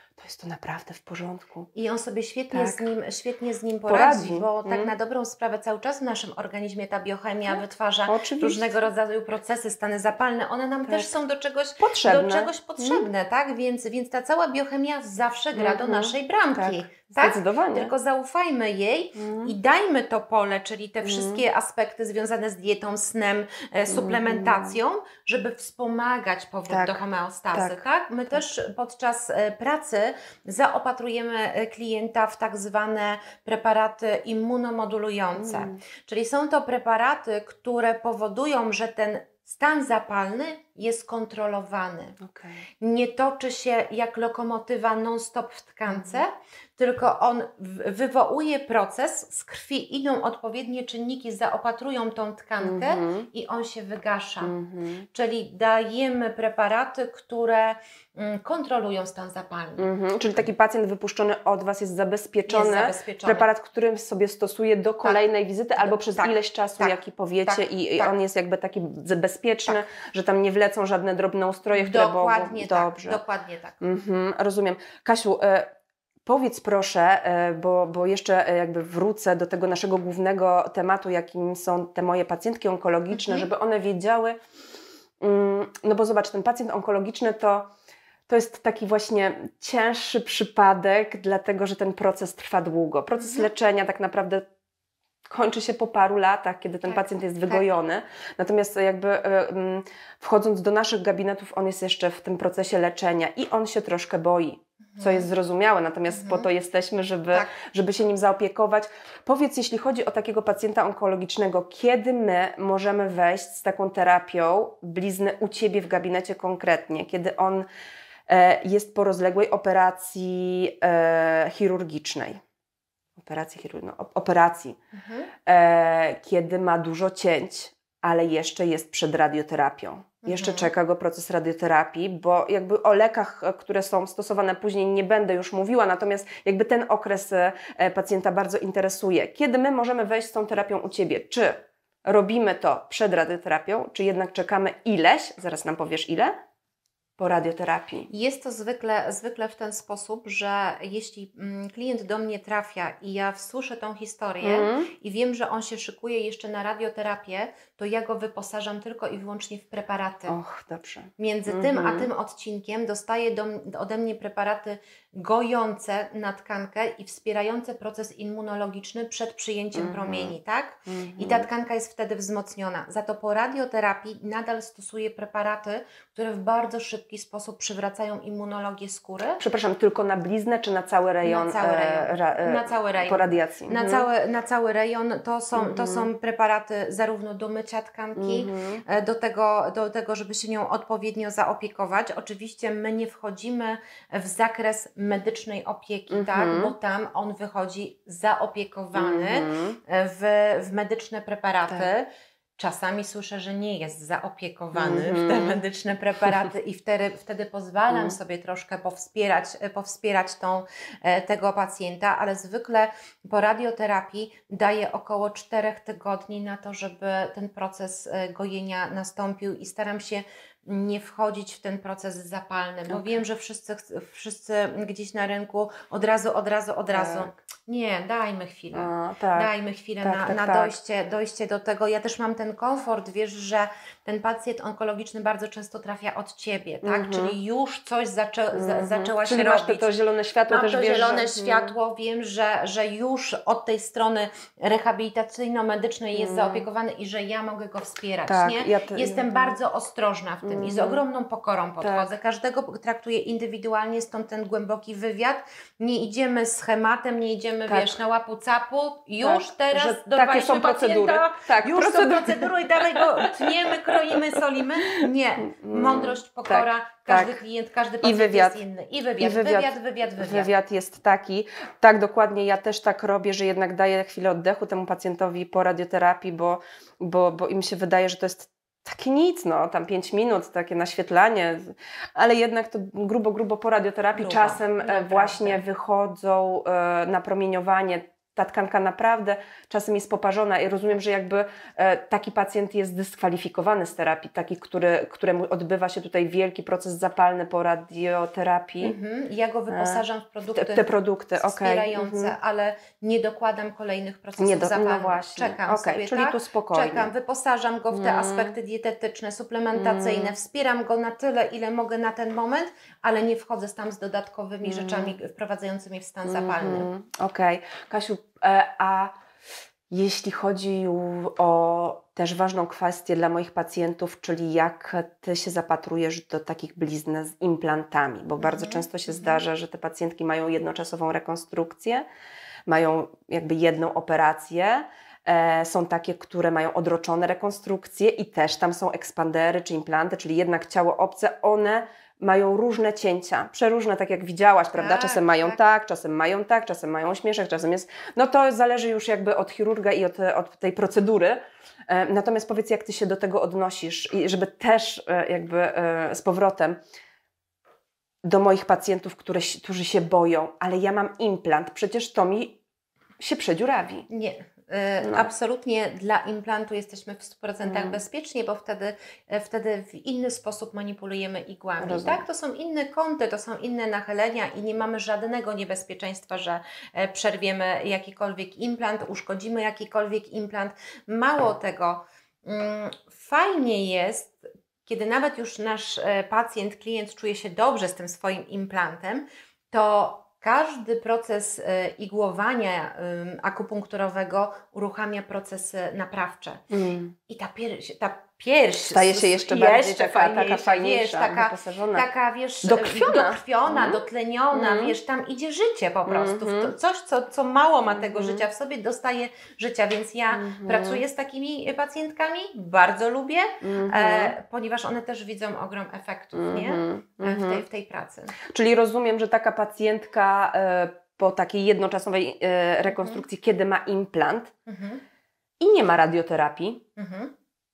to jest to naprawdę w porządku. I on sobie świetnie, tak. z, nim, świetnie z nim poradzi, poradzi. bo tak mm. na dobrą sprawę cały czas w naszym organizmie ta biochemia tak. wytwarza Oczywiście. różnego rodzaju procesy, stany zapalne. One nam tak. też są do czegoś potrzebne, do czegoś potrzebne mm. tak? Więc, więc ta cała biochemia zawsze gra mm-hmm. do naszej bramki. Tak. Tak? Zdecydowanie. Tylko zaufajmy jej mm. i dajmy to pole, czyli te wszystkie mm. aspekty związane z dietą, snem, e, suplementacją, mm. żeby wspomagać powrót tak. do homeostazy. Tak. Tak? My tak. też podczas e, pracy zaopatrujemy klienta w tak zwane preparaty immunomodulujące. Mm. Czyli są to preparaty, które powodują, że ten stan zapalny jest kontrolowany. Okay. Nie toczy się jak lokomotywa non-stop w tkance, mm. tylko on wywołuje proces, z krwi idą odpowiednie czynniki, zaopatrują tą tkankę mm-hmm. i on się wygasza. Mm-hmm. Czyli dajemy preparaty, które mm, kontrolują stan zapalny. Mm-hmm. Czyli taki pacjent wypuszczony od Was jest zabezpieczony, jest zabezpieczony. Preparat, którym sobie stosuje do kolejnej tak. wizyty albo przez tak. ileś czasu, tak. jaki powiecie tak. i, i tak. on jest jakby taki bezpieczny, tak. że tam nie wlecą żadne drobnoustroje w tle Dokładnie Bogu. tak. Dobrze. Dokładnie tak. Mm-hmm. Rozumiem. Kasiu, e, powiedz proszę, bo, bo jeszcze jakby wrócę do tego naszego głównego tematu, jakim są te moje pacjentki onkologiczne, mhm. żeby one wiedziały, no bo zobacz, ten pacjent onkologiczny to, to jest taki właśnie cięższy przypadek, dlatego że ten proces trwa długo. Proces mhm. leczenia tak naprawdę kończy się po paru latach, kiedy ten tak, pacjent jest wygojony. Tak. Natomiast jakby wchodząc do naszych gabinetów, on jest jeszcze w tym procesie leczenia i on się troszkę boi. Co jest zrozumiałe, natomiast mhm. po to jesteśmy, żeby, tak. żeby się nim zaopiekować. Powiedz, jeśli chodzi o takiego pacjenta onkologicznego, kiedy my możemy wejść z taką terapią blizny u Ciebie w gabinecie konkretnie, kiedy on e, jest po rozległej operacji e, chirurgicznej, operacji, chirurg... no, operacji mhm. e, kiedy ma dużo cięć, ale jeszcze jest przed radioterapią. Jeszcze mhm. czeka go proces radioterapii, bo jakby o lekach, które są stosowane później nie będę już mówiła, natomiast jakby ten okres pacjenta bardzo interesuje. Kiedy my możemy wejść z tą terapią u Ciebie? Czy robimy to przed radioterapią, czy jednak czekamy ileś, zaraz nam powiesz ile, po radioterapii? Jest to zwykle, zwykle w ten sposób, że jeśli klient do mnie trafia i ja słyszę tą historię mm. i wiem, że on się szykuje jeszcze na radioterapię, to ja go wyposażam tylko i wyłącznie w preparaty. Och, dobrze. Między mm-hmm. tym a tym odcinkiem dostaje do, ode mnie preparaty gojące na tkankę i wspierające proces immunologiczny przed przyjęciem mm-hmm. promieni, tak? Mm-hmm. I ta tkanka jest wtedy wzmocniona. Za to po radioterapii nadal stosuję preparaty, które w bardzo szybki sposób przywracają immunologię skóry. Przepraszam, tylko na bliznę czy na cały rejon? Na cały rejon. E, ra, e, na cały rejon. Po radiacji. Na, mhm. cały, na cały rejon to są, mhm. to są preparaty zarówno do mycia tkanki, mhm. do, tego, do tego, żeby się nią odpowiednio zaopiekować. Oczywiście my nie wchodzimy w zakres medycznej opieki, mhm. tak, bo tam on wychodzi zaopiekowany mhm. w, w medyczne preparaty. Tak. Czasami słyszę, że nie jest zaopiekowany mm-hmm. w te medyczne preparaty i wtedy, wtedy pozwalam mm. sobie troszkę powspierać, powspierać tą, tego pacjenta, ale zwykle po radioterapii daję około czterech tygodni na to, żeby ten proces gojenia nastąpił i staram się nie wchodzić w ten proces zapalny, bo okay. wiem, że wszyscy, wszyscy gdzieś na rynku od razu, od razu, od razu. Tak. Nie, dajmy chwilę. A, tak. Dajmy chwilę tak, na, tak, na tak. Dojście, dojście do tego. Ja też mam ten komfort, wiesz, że ten pacjent onkologiczny bardzo często trafia od Ciebie, tak? Mm-hmm. Czyli już coś zaczę, mm-hmm. za, zaczęła Czyli się masz robić. To, to zielone światło mam też to wiesz, zielone że... światło, wiem, że, że już od tej strony rehabilitacyjno-medycznej jest mm. zaopiekowany i że ja mogę go wspierać, tak, nie? Ja te, Jestem ja bardzo ostrożna w tym mm. i z ogromną pokorą podchodzę. Tak. Każdego traktuję indywidualnie, stąd ten głęboki wywiad. Nie idziemy schematem, nie idziemy, tak. wiesz, na łapu capu. Już tak, teraz takie są procedury. Tak, już procedury. są procedury i dalej go tniemy, kroimy, solimy. Nie. Mądrość, pokora. Tak. Każdy tak. klient, każdy pacjent I wywiad. jest inny. I wywiad, I wywiad, wywiad, wywiad, wywiad. Wywiad jest taki. Tak, dokładnie. Ja też tak robię, że jednak daję chwilę oddechu temu pacjentowi po radioterapii, bo, bo, bo im się wydaje, że to jest takie nic, no, tam pięć minut, takie naświetlanie, ale jednak to grubo, grubo po radioterapii grubo. czasem Naprawdę. właśnie wychodzą e, na promieniowanie ta tkanka naprawdę czasem jest poparzona i rozumiem, że jakby e, taki pacjent jest dyskwalifikowany z terapii, taki, który, któremu odbywa się tutaj wielki proces zapalny po radioterapii. Mhm. Ja go wyposażam w produkty, te, te produkty wspierające, okay. ale nie dokładam kolejnych procesów nie do, zapalnych. No właśnie. Czekam okay. sobie, Czyli tak? tu spokojnie. Czekam, wyposażam go w te mm. aspekty dietetyczne, suplementacyjne, mm. wspieram go na tyle, ile mogę na ten moment, ale nie wchodzę tam z dodatkowymi mm. rzeczami wprowadzającymi w stan zapalny. Mm. Okej. Okay. Kasiu, e, a jeśli chodzi o też ważną kwestię dla moich pacjentów, czyli jak Ty się zapatrujesz do takich blizn z implantami, bo bardzo mm. często się mm. zdarza, że te pacjentki mają jednoczasową rekonstrukcję, mają jakby jedną operację, e, są takie, które mają odroczone rekonstrukcje i też tam są ekspandery czy implanty, czyli jednak ciało obce, one mają różne cięcia, przeróżne, tak jak widziałaś, prawda? Tak, czasem mają tak. tak, czasem mają tak, czasem mają śmieszek, czasem jest... No to zależy już jakby od chirurga i od, od tej procedury. E, natomiast powiedz, jak Ty się do tego odnosisz i żeby też e, jakby e, z powrotem do moich pacjentów, które, którzy się boją, ale ja mam implant, przecież to mi się przedziurawi. Nie. No. Absolutnie dla implantu jesteśmy w stu procentach mm. bezpieczni, bo wtedy, wtedy w inny sposób manipulujemy igłami. Rozumiem. Tak? To są inne kąty, to są inne nachylenia i nie mamy żadnego niebezpieczeństwa, że przerwiemy jakikolwiek implant, uszkodzimy jakikolwiek implant. Mało tego, fajnie jest, kiedy nawet już nasz pacjent, klient czuje się dobrze z tym swoim implantem, to każdy proces igłowania akupunkturowego uruchamia procesy naprawcze. Mm. I ta pierś, ta pierś staje się jeszcze bardziej jeszcze taka, fajniejsza, taka fajniejsza, wiesz, taka, wyposażona. taka wiesz, dokrwiona, dokrwiona mm. dotleniona, mm. wiesz, tam idzie życie po prostu. Mm-hmm. Coś, co, co mało ma tego mm-hmm. życia w sobie, dostaje życia, więc ja mm-hmm. pracuję z takimi pacjentkami, bardzo lubię, mm-hmm. e, ponieważ one też widzą ogrom efektów, mm-hmm. nie? E, w, tej, w tej pracy. Czyli rozumiem, że taka pacjentka e, po takiej jednoczasowej e, rekonstrukcji, mm-hmm. kiedy ma implant mm-hmm. i nie ma radioterapii, mm-hmm.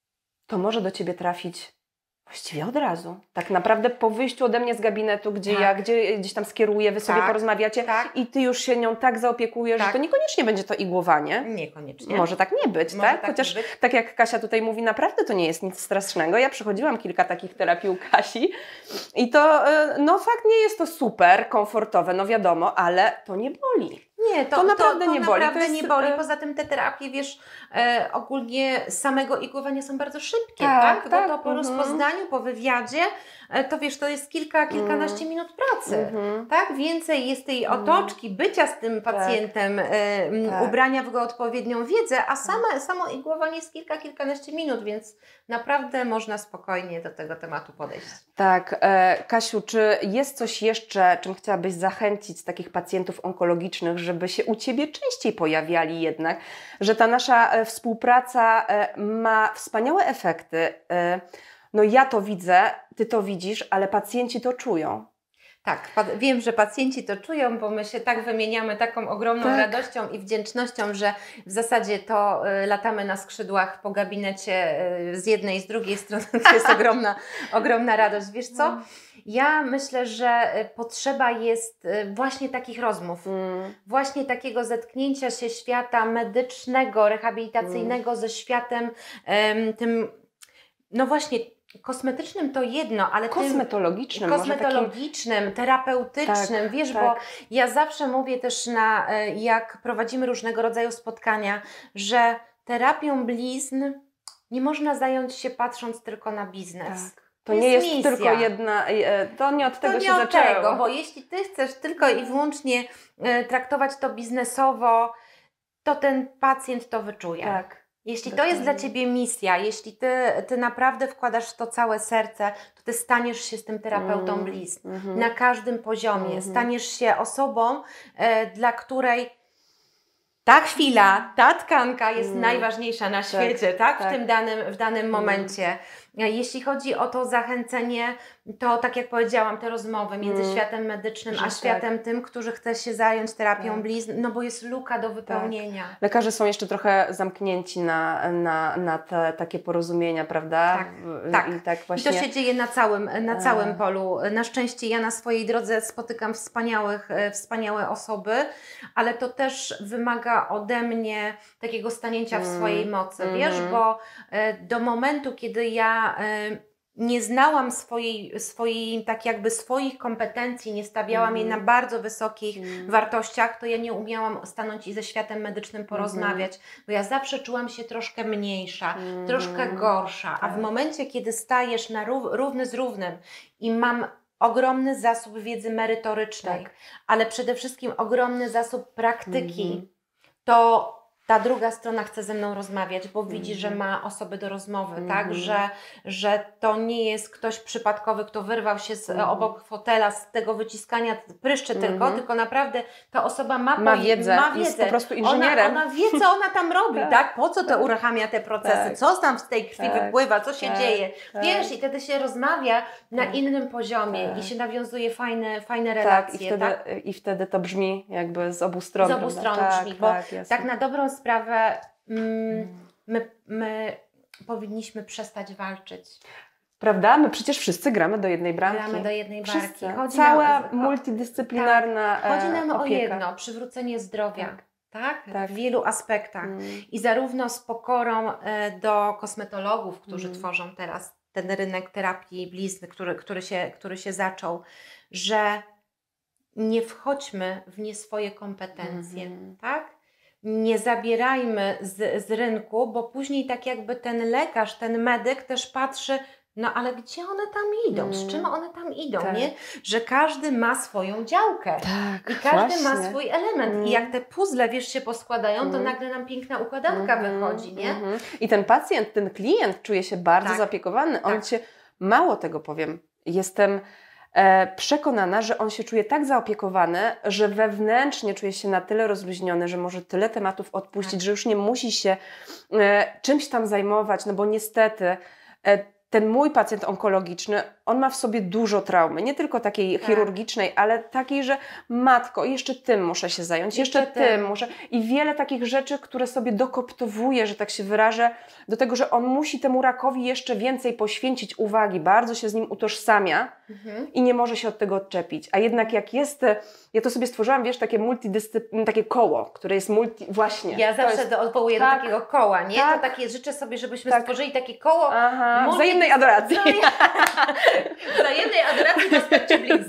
to może do Ciebie trafić właściwie od razu. Tak naprawdę po wyjściu ode mnie z gabinetu, gdzie tak. ja gdzie, gdzieś tam skieruję, Wy sobie tak. porozmawiacie tak. i Ty już się nią tak zaopiekujesz, tak. że to niekoniecznie będzie to igłowanie. Niekoniecznie. Może tak nie być, Może tak? tak Chociaż nie być. tak jak Kasia tutaj mówi, naprawdę to nie jest nic strasznego. Ja przechodziłam kilka takich terapii u Kasi i to, no fakt nie jest to super komfortowe, no wiadomo, ale to nie boli. Nie, to, to naprawdę to, to nie boli. Naprawdę to jest, nie boli. Poza tym te terapie, wiesz, e, ogólnie samego igłowania są bardzo szybkie, tak? tak? tak Bo to po mhm. rozpoznaniu, po wywiadzie, e, to wiesz, to jest kilka, kilkanaście mm. minut pracy, mhm. tak? Więcej jest tej otoczki, bycia z tym pacjentem, tak. E, tak. ubrania w go odpowiednią wiedzę, a same, samo igłowanie jest kilka, kilkanaście minut, więc naprawdę można spokojnie do tego tematu podejść. Tak. E, Kasiu, czy jest coś jeszcze, czym chciałabyś zachęcić takich pacjentów onkologicznych, żeby się u Ciebie częściej pojawiali jednak, że ta nasza e, współpraca e, ma wspaniałe efekty. E, no ja to widzę, Ty to widzisz, ale pacjenci to czują. Tak, wiem, że pacjenci to czują, bo my się tak wymieniamy taką ogromną tak. radością i wdzięcznością, że w zasadzie to y, latamy na skrzydłach po gabinecie y, z jednej i z drugiej strony. To jest ogromna, ogromna radość. Wiesz co? Ja myślę, że y, potrzeba jest y, właśnie takich rozmów, mm. właśnie takiego zetknięcia się świata medycznego, rehabilitacyjnego mm. ze światem y, tym, no właśnie, kosmetycznym to jedno, ale kosmetologicznym, tym kosmetologicznym, takim... terapeutycznym, tak, wiesz, tak. bo ja zawsze mówię też na, jak prowadzimy różnego rodzaju spotkania, że terapią blizn nie można zająć się patrząc tylko na biznes. Tak. To, to nie jest, jest tylko jedna, to nie od to tego nie się od zaczęło. Tego, bo jeśli Ty chcesz tylko i wyłącznie traktować to biznesowo, to ten pacjent to wyczuje. Tak. Jeśli to jest dla Ciebie misja, jeśli ty, ty naprawdę wkładasz w to całe serce, to Ty staniesz się z tym terapeutą mm, blizn mm-hmm. na każdym poziomie. Mm-hmm. Staniesz się osobą, e, dla której ta chwila, ta tkanka jest mm. najważniejsza na świecie, tak? tak? W tym danym, w danym momencie. Jeśli chodzi o to zachęcenie, to tak jak powiedziałam, te rozmowy między mm. światem medycznym, a światem tak. tym, którzy chce się zająć terapią tak. blizn, no bo jest luka do wypełnienia. Tak. Lekarze są jeszcze trochę zamknięci na, na, na te takie porozumienia, prawda? Tak, I, tak. I, tak właśnie... I to się dzieje na całym, na całym polu. Na szczęście ja na swojej drodze spotykam wspaniałych, wspaniałe osoby, ale to też wymaga ode mnie takiego stanięcia w swojej mocy, mm. wiesz, bo do momentu, kiedy ja nie znałam swojej, swojej, tak jakby swoich kompetencji, nie stawiałam mm. jej na bardzo wysokich mm. wartościach, to ja nie umiałam stanąć i ze światem medycznym porozmawiać, mm. bo ja zawsze czułam się troszkę mniejsza, mm. troszkę gorsza, tak. a w momencie, kiedy stajesz na rów, równy z równym i mam ogromny zasób wiedzy merytorycznej, tak. ale przede wszystkim ogromny zasób praktyki, mm. to ta druga strona chce ze mną rozmawiać, bo widzi, mm. że ma osoby do rozmowy, mm. tak? Że, że to nie jest ktoś przypadkowy, kto wyrwał się z, mm. obok fotela z tego wyciskania pryszczy mm. tylko, tylko naprawdę ta osoba ma, ma wiedzę, ma wiedzę. Jest po prostu inżynierem. Ona, ona wie, co ona tam robi, tak? tak? Po co to uruchamia te procesy, tak. co tam z tej krwi tak. wypływa, co się tak. dzieje. Tak. Wiesz, i wtedy się rozmawia na tak. innym poziomie tak. i się nawiązuje fajne, fajne relacje. Tak, i wtedy, tak? i wtedy to brzmi jakby z obu stron. Z obu stron tak, brzmi, bo tak, tak na dobrą sprawę mm, my, my powinniśmy przestać walczyć. Prawda? My przecież wszyscy gramy do jednej bramki. Gramy do jednej bramki. Chodzi Cała nam, multidyscyplinarna tak. Chodzi nam opieka. o jedno, przywrócenie zdrowia. Tak. Tak? tak? W wielu aspektach. Mm. I zarówno z pokorą e, do kosmetologów, którzy mm. tworzą teraz ten rynek terapii blizny, który, który, się, który się zaczął, że nie wchodźmy w nie swoje kompetencje, mm. tak? Nie zabierajmy z, z rynku, bo później tak jakby ten lekarz, ten medyk też patrzy, no ale gdzie one tam idą, mm. z czym one tam idą, tak. nie? Że każdy ma swoją działkę tak, i każdy właśnie. ma swój element mm. i jak te puzzle, wiesz, się poskładają, mm. to nagle nam piękna układanka mm. wychodzi, nie? Mm. I ten pacjent, ten klient czuje się bardzo tak. zaopiekowany, on tak. się, mało tego powiem, jestem przekonana, że on się czuje tak zaopiekowany, że wewnętrznie czuje się na tyle rozluźniony, że może tyle tematów odpuścić, tak. że już nie musi się e, czymś tam zajmować, no bo niestety e, ten mój pacjent onkologiczny, on ma w sobie dużo traumy, nie tylko takiej tak. chirurgicznej, ale takiej, że matko, jeszcze tym muszę się zająć, jeszcze, jeszcze tym. tym muszę. I wiele takich rzeczy, które sobie dokoptowuje, że tak się wyrażę, do tego, że on musi temu rakowi jeszcze więcej poświęcić uwagi, bardzo się z nim utożsamia mhm. i nie może się od tego odczepić. A jednak jak jest, ja to sobie stworzyłam, wiesz, takie multidyscyplinarne, takie koło, które jest multi, właśnie. Ja zawsze jest, odwołuję tak, do takiego koła, nie? Tak, to takie, życzę sobie, żebyśmy tak. stworzyli takie koło. Aha, multi... wzajemnej adoracji. Wzajemnej adoracji w aspekcie blizn.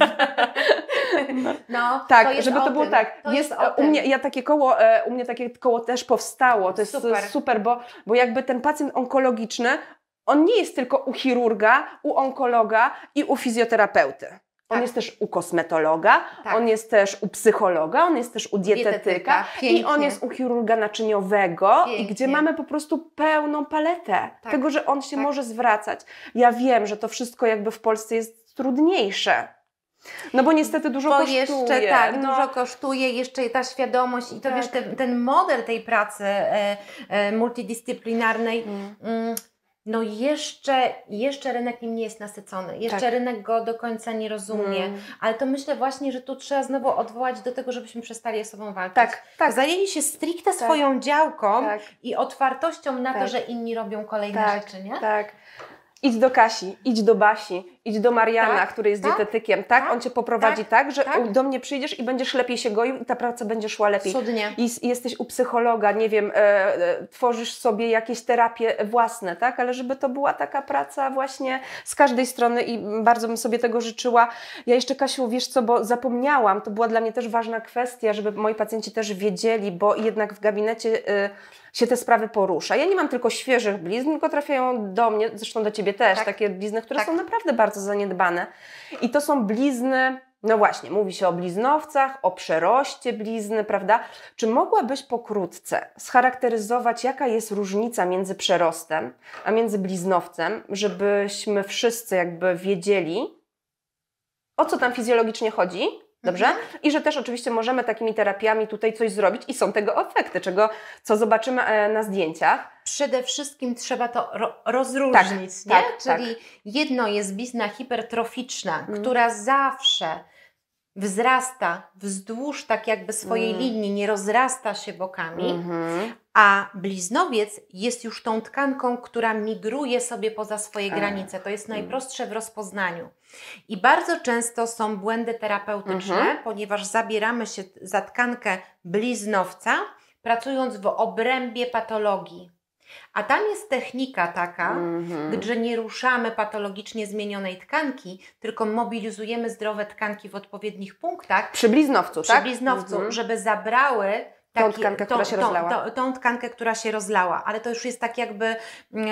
No, tak, to żeby to było tym. tak. To jest, jest u mnie, ja takie koło, u mnie takie koło też powstało. To jest super, super bo, bo jakby ten pacjent onkologiczny, on nie jest tylko u chirurga, u onkologa i u fizjoterapeuty. On tak. jest też u kosmetologa, tak. on jest też u psychologa, on jest też u dietetyka, dietetyka. i on jest u chirurga naczyniowego, Pięknie. i gdzie mamy po prostu pełną paletę tak. tego, że on się tak. może zwracać. Ja wiem, że to wszystko jakby w Polsce jest trudniejsze. No bo niestety dużo bo kosztuje. jeszcze tak, no. dużo kosztuje, jeszcze ta świadomość i to tak. wiesz, ten, ten model tej pracy e, e, multidyscyplinarnej mm. Mm, no jeszcze, jeszcze rynek nim nie jest nasycony, jeszcze tak. rynek go do końca nie rozumie, mm. ale to myślę właśnie, że tu trzeba znowu odwołać do tego, żebyśmy przestali ze sobą walczyć. Tak, tak. Zajęli się stricte tak. swoją działką tak. i otwartością na tak. to, że inni robią kolejne tak. rzeczy, nie? Tak. Idź do Kasi, idź do Basi, idź do Mariana, tak, który jest tak, dietetykiem, tak? tak? On Cię poprowadzi tak, tak że tak. do mnie przyjdziesz i będziesz lepiej się goił i ta praca będzie szła lepiej. Cudnie. I, i jesteś u psychologa, nie wiem, e, e, tworzysz sobie jakieś terapie własne, tak? Ale żeby to była taka praca właśnie z każdej strony i bardzo bym sobie tego życzyła. Ja jeszcze, Kasiu, wiesz co, bo zapomniałam, to była dla mnie też ważna kwestia, żeby moi pacjenci też wiedzieli, bo jednak w gabinecie e, się te sprawy porusza. Ja nie mam tylko świeżych blizn, tylko trafiają do mnie, zresztą do Ciebie też, tak. takie blizny, które tak. są naprawdę bardzo zaniedbane. I to są blizny, no właśnie, mówi się o bliznowcach, o przeroście blizny, prawda? Czy mogłabyś pokrótce scharakteryzować, jaka jest różnica między przerostem, a między bliznowcem, żebyśmy wszyscy jakby wiedzieli, o co tam fizjologicznie chodzi? dobrze? Mhm. I że też oczywiście możemy takimi terapiami tutaj coś zrobić i są tego efekty, czego, co zobaczymy e, na zdjęciach. Przede wszystkim trzeba to ro rozróżnić, tak, nie? tak, Czyli tak. jedno jest blizna hipertroficzna, Mm. która zawsze wzrasta wzdłuż tak jakby swojej Mm. linii, nie rozrasta się bokami, Mhm. a bliznowiec jest już tą tkanką, która migruje sobie poza swoje A. granice. To jest najprostsze w rozpoznaniu. I bardzo często są błędy terapeutyczne, Mhm. ponieważ zabieramy się za tkankę bliznowca, pracując w obrębie patologii. A tam jest technika taka, Mhm. że nie ruszamy patologicznie zmienionej tkanki, tylko mobilizujemy zdrowe tkanki w odpowiednich punktach, Przy bliznowcu, przy tak? bliznowcu, Mhm. żeby zabrały Tą tkankę, która się rozlała. Tą, tą, tą tkankę, która się rozlała, ale to już jest tak jakby, e,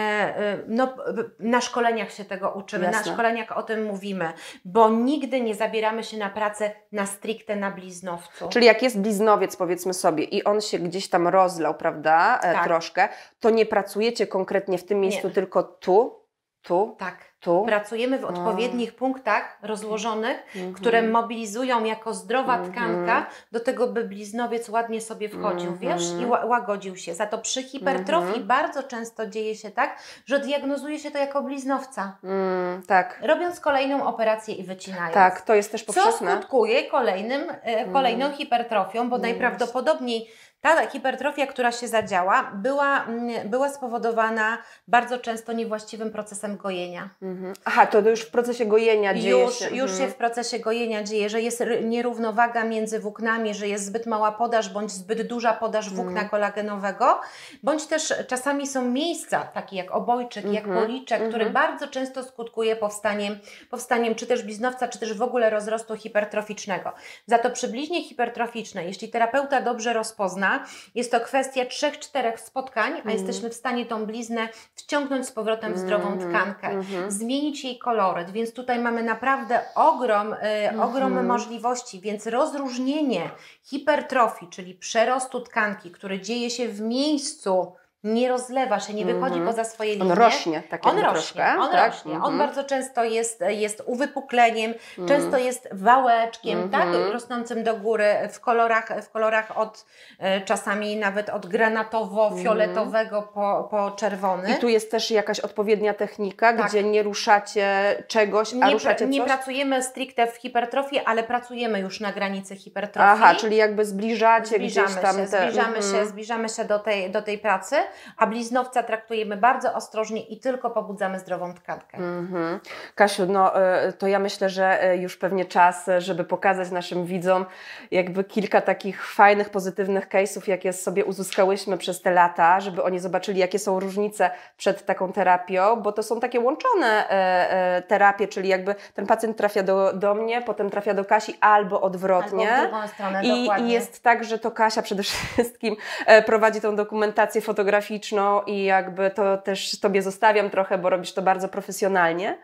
e, no, na szkoleniach się tego uczymy, Jasne. na szkoleniach o tym mówimy, bo nigdy nie zabieramy się na pracę na stricte na bliznowcu. Czyli jak jest bliznowiec, powiedzmy sobie, i on się gdzieś tam rozlał, prawda, e, Tak. troszkę, to nie pracujecie konkretnie w tym miejscu, Nie. tylko tu, tu, Tak. tu. Pracujemy w A. odpowiednich punktach rozłożonych, Mhm. które mobilizują jako zdrowa Mhm. tkanka do tego, by bliznowiec ładnie sobie wchodził, Mhm. wiesz, i ła- łagodził się. Za to przy hipertrofii Mhm. bardzo często dzieje się tak, że diagnozuje się to jako bliznowca, Mm, tak, robiąc kolejną operację i wycinając. tak, to jest też Co powszechne. skutkuje kolejnym, e, kolejną Mm. hipertrofią, bo Mm. najprawdopodobniej ta hipertrofia, która się zadziała, była, mm, była spowodowana bardzo często niewłaściwym procesem gojenia. Mhm. Aha, to już w procesie gojenia dzieje Już, się. już się Mhm. w procesie gojenia dzieje, że jest r- nierównowaga między włóknami, że jest zbyt mała podaż bądź zbyt duża podaż włókna Mhm. kolagenowego, bądź też czasami są miejsca, takie jak obojczyk, jak Mhm. policzek, który Mhm. bardzo często skutkuje powstaniem, powstaniem czy też bliznowca, czy też w ogóle rozrostu hipertroficznego. Za to przy bliźnie hipertroficznej, jeśli terapeuta dobrze rozpozna, jest to kwestia trzech, czterech spotkań, a Mhm. jesteśmy w stanie tą bliznę wciągnąć z powrotem w zdrową Mhm. tkankę, Mhm. zmienić jej koloryt, więc tutaj mamy naprawdę ogrom, y, ogrom Mhm. możliwości, więc rozróżnienie hipertrofii, czyli przerostu tkanki, który dzieje się w miejscu, nie rozlewa się, nie wychodzi Mhm. poza swoje On linie. rośnie, tak On jakby rośnie, troszkę. on tak? rośnie. On Mhm. bardzo często jest, jest uwypukleniem, Mhm. często jest wałeczkiem, Mhm. tak, rosnącym do góry w kolorach, w kolorach od e, czasami nawet od granatowo-fioletowego po, po czerwony. I tu jest też jakaś odpowiednia technika, Tak. gdzie nie ruszacie czegoś, a Nie, ruszacie pra- nie coś? pracujemy stricte w hipertrofii, ale pracujemy już na granicy hipertrofii. Aha, czyli jakby zbliżacie Zbliżamy gdzieś tam się, te... zbliżamy, Mhm. się, zbliżamy się do tej, do tej pracy, a bliznowca traktujemy bardzo ostrożnie i tylko pobudzamy zdrową tkankę. Mhm. Kasiu, no y, to ja myślę, że y, już pewnie czas, y, żeby pokazać naszym widzom jakby kilka takich fajnych, pozytywnych case'ów, jakie sobie uzyskałyśmy przez te lata, żeby oni zobaczyli, jakie są różnice przed taką terapią, bo to są takie łączone y, y, terapie, czyli jakby ten pacjent trafia do, do mnie, potem trafia do Kasi albo odwrotnie. Albo w drugą stronę, I, dokładnie. I jest tak, że to Kasia przede wszystkim e, prowadzi tą dokumentację fotograficzną i jakby to też Tobie zostawiam trochę, bo robisz to bardzo profesjonalnie.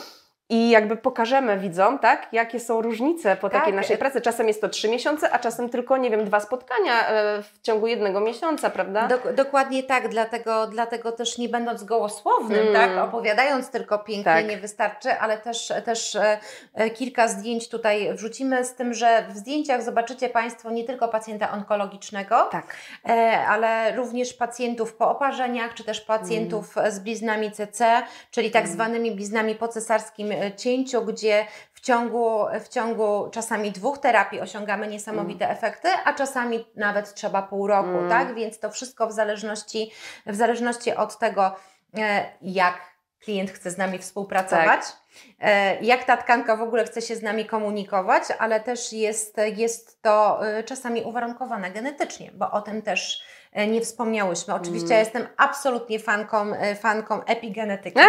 I jakby pokażemy widzom, tak, jakie są różnice po Tak. takiej naszej pracy. Czasem jest to trzy miesiące, a czasem tylko, nie wiem, dwa spotkania e, w ciągu jednego miesiąca, prawda? Dok- dokładnie tak, dlatego, dlatego też nie będąc gołosłownym, Mm. tak, opowiadając tylko pięknie Tak. nie wystarczy, ale też, też e, e, kilka zdjęć tutaj wrzucimy, z tym, że w zdjęciach zobaczycie Państwo nie tylko pacjenta onkologicznego, Tak. e, ale również pacjentów po oparzeniach, czy też pacjentów z bliznami C C, czyli tak zwanymi bliznami po cesarskim e, cięciu, gdzie w ciągu, w ciągu czasami dwóch terapii osiągamy niesamowite Mm. efekty, a czasami nawet trzeba pół roku, Mm. tak? Więc to wszystko w zależności, w zależności od tego, e, jak klient chce z nami współpracować, e, jak ta tkanka w ogóle chce się z nami komunikować, ale też jest, jest to e, czasami uwarunkowane genetycznie, bo o tym też e, nie wspomniałyśmy. Oczywiście Mm. ja jestem absolutnie fanką, e, fanką epigenetyki.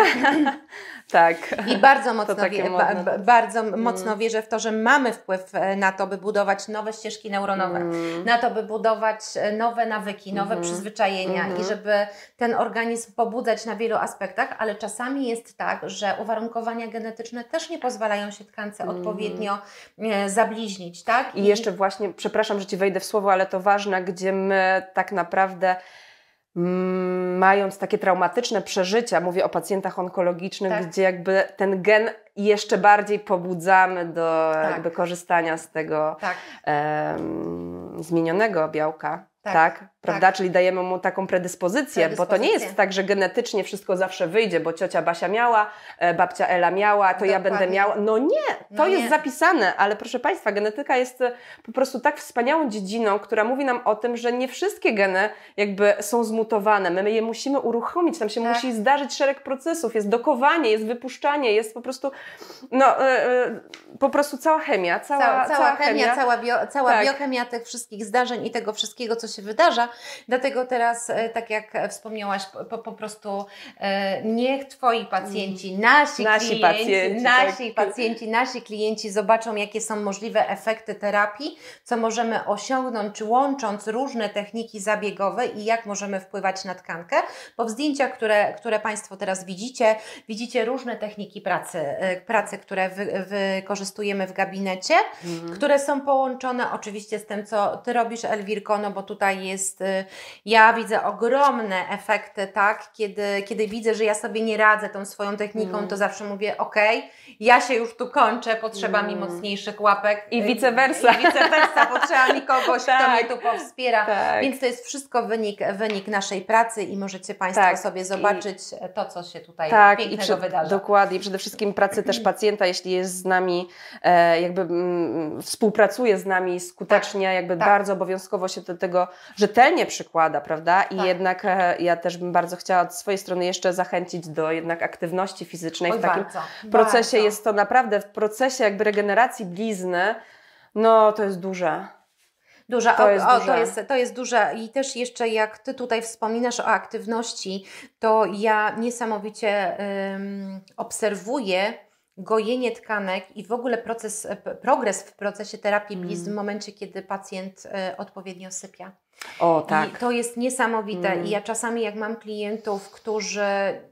Tak. I bardzo mocno, takie wie, modne. ba, ba, bardzo mocno wierzę w to, że mamy wpływ e, na to, by budować nowe ścieżki neuronowe, Mm. na to, by budować e, nowe nawyki, nowe Mhm. przyzwyczajenia Mhm. i żeby ten organizm pobudzać na wielu aspektach, ale czasami jest tak, że uwarunkowania genetyczne też nie pozwalają się tkance Mhm. odpowiednio e, zabliźnić, tak? I jeszcze właśnie, przepraszam, że Ci wejdę w słowo, ale to ważne, gdzie my tak naprawdę mając takie traumatyczne przeżycia, mówię o pacjentach onkologicznych, tak. gdzie jakby ten gen jeszcze bardziej pobudzamy do tak. jakby korzystania z tego tak. um, zmienionego białka. Tak, tak, prawda? tak. Czyli dajemy mu taką predyspozycję, predyspozycję, bo to nie jest tak, że genetycznie wszystko zawsze wyjdzie, bo ciocia Basia miała, babcia Ela miała, to Dokładnie. ja będę miała. No nie, to no jest nie. zapisane, ale proszę Państwa, genetyka jest po prostu tak wspaniałą dziedziną, która mówi nam o tym, że nie wszystkie geny jakby są zmutowane. My je musimy uruchomić, tam się tak. musi zdarzyć szereg procesów, jest dokowanie, jest wypuszczanie, jest po prostu no, yy, yy, po prostu cała chemia, cała, cała, cała, cała chemia, chemia, cała, bio, cała tak. biochemia tych wszystkich zdarzeń i tego wszystkiego, co się wydarza. Dlatego teraz, tak jak wspomniałaś, po, po prostu e, niech Twoi pacjenci, nasi, nasi klienci, pacjenci, nasi tak. pacjenci, nasi klienci zobaczą, jakie są możliwe efekty terapii, co możemy osiągnąć, czy łącząc różne techniki zabiegowe i jak możemy wpływać na tkankę, bo w zdjęciach, które, które Państwo teraz widzicie, widzicie różne techniki pracy, pracy które wy, wykorzystujemy w gabinecie, mhm. które są połączone oczywiście z tym, co Ty robisz, Elwirko, no bo tutaj jest, ja widzę ogromne efekty, tak, kiedy, kiedy widzę, że ja sobie nie radzę tą swoją techniką, mm. to zawsze mówię, okej, okay, ja się już tu kończę, potrzeba mm. mi mocniejszych łapek. I vice versa. I vice versa, potrzeba mi kogoś, tak. kto mnie tu powspiera, tak. więc to jest wszystko wynik, wynik naszej pracy i możecie Państwo tak. sobie zobaczyć I, to, co się tutaj tak, pięknego i przy, wydarza. Dokładnie, i przede wszystkim pracy też pacjenta, jeśli jest z nami, e, jakby m, współpracuje z nami skutecznie, tak. jakby tak. bardzo obowiązkowo się do tego rzetelnie przykłada, prawda? I tak. jednak e, ja też bym bardzo chciała od swojej strony jeszcze zachęcić do jednak aktywności fizycznej. Oj, w takim bardzo, procesie bardzo. jest to naprawdę, w procesie jakby regeneracji blizny, no to jest duże. Duża, to, o, jest o, duże. to, jest, to jest duże i też jeszcze jak Ty tutaj wspominasz o aktywności, to ja niesamowicie um, obserwuję gojenie tkanek i w ogóle proces, progres w procesie terapii blizn mm. w momencie, kiedy pacjent y, odpowiednio sypia. O, tak. I to jest niesamowite Mm. i ja czasami jak mam klientów, którzy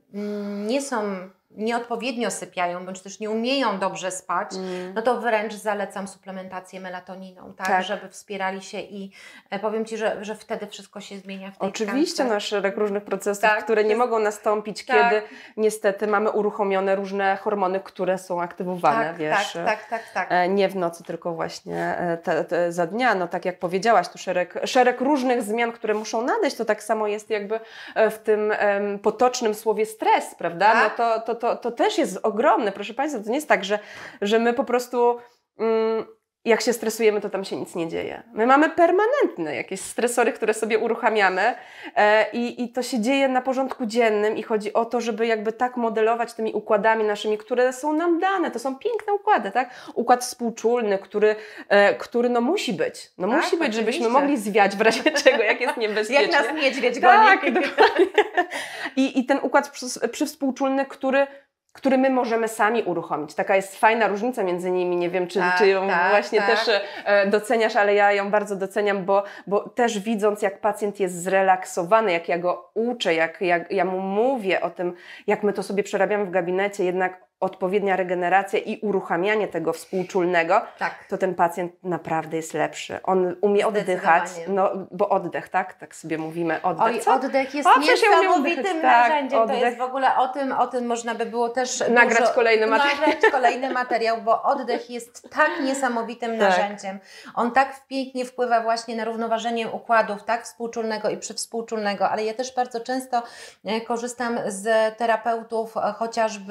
mm, nie są nieodpowiednio sypiają, bądź też nie umieją dobrze spać, mm. no to wręcz zalecam suplementację melatoniną, tak, tak. żeby wspierali się i e, powiem Ci, że, że wtedy wszystko się zmienia w tej Oczywiście tkance. na szereg różnych procesów, tak, które nie jest... mogą nastąpić, tak. kiedy niestety mamy uruchomione różne hormony, które są aktywowane, tak, wiesz, tak, tak, tak, tak. E, nie w nocy, tylko właśnie te, te za dnia, no tak jak powiedziałaś, tu szereg, szereg różnych zmian, które muszą nadejść, to tak samo jest jakby w tym em, potocznym słowie stres, prawda, tak. no to, to, to, to też jest ogromne, proszę Państwa, to nie jest tak, że, że my po prostu mm, jak się stresujemy, to tam się nic nie dzieje. My mamy permanentne jakieś stresory, które sobie uruchamiamy e, i, i to się dzieje na porządku dziennym i chodzi o to, żeby jakby tak modelować tymi układami naszymi, które są nam dane. To są piękne układy, tak? Układ współczulny, który, e, który no musi być. No tak, musi być, oczywiście. żebyśmy mogli zwiać w razie czego, jak jest niebezpiecznie. Jak nas niedźwiedź goni. Tak, dokładnie. I, I ten układ przy, przywspółczulny, który który my możemy sami uruchomić. Taka jest fajna różnica między nimi. Nie wiem, czy, tak, czy ją tak, właśnie tak. też e, doceniasz, ale ja ją bardzo doceniam, bo, bo też widząc, jak pacjent jest zrelaksowany, jak ja go uczę, jak, jak ja mu mówię o tym, jak my to sobie przerabiamy w gabinecie, jednak odpowiednia regeneracja i uruchamianie tego współczulnego, tak. to ten pacjent naprawdę jest lepszy. On umie oddychać, no, bo oddech, tak? Tak sobie mówimy, oddech. Oj, Co? oddech jest o, niesamowitym tak, narzędziem. oddech. To jest w ogóle o tym, o tym można by było też nagrać dużo, kolejny materiał. Nagrać kolejny materiał, bo oddech jest tak niesamowitym tak. narzędziem. On tak pięknie wpływa właśnie na równoważenie układów, tak? Współczulnego i przywspółczulnego, ale ja też bardzo często korzystam z terapeutów chociażby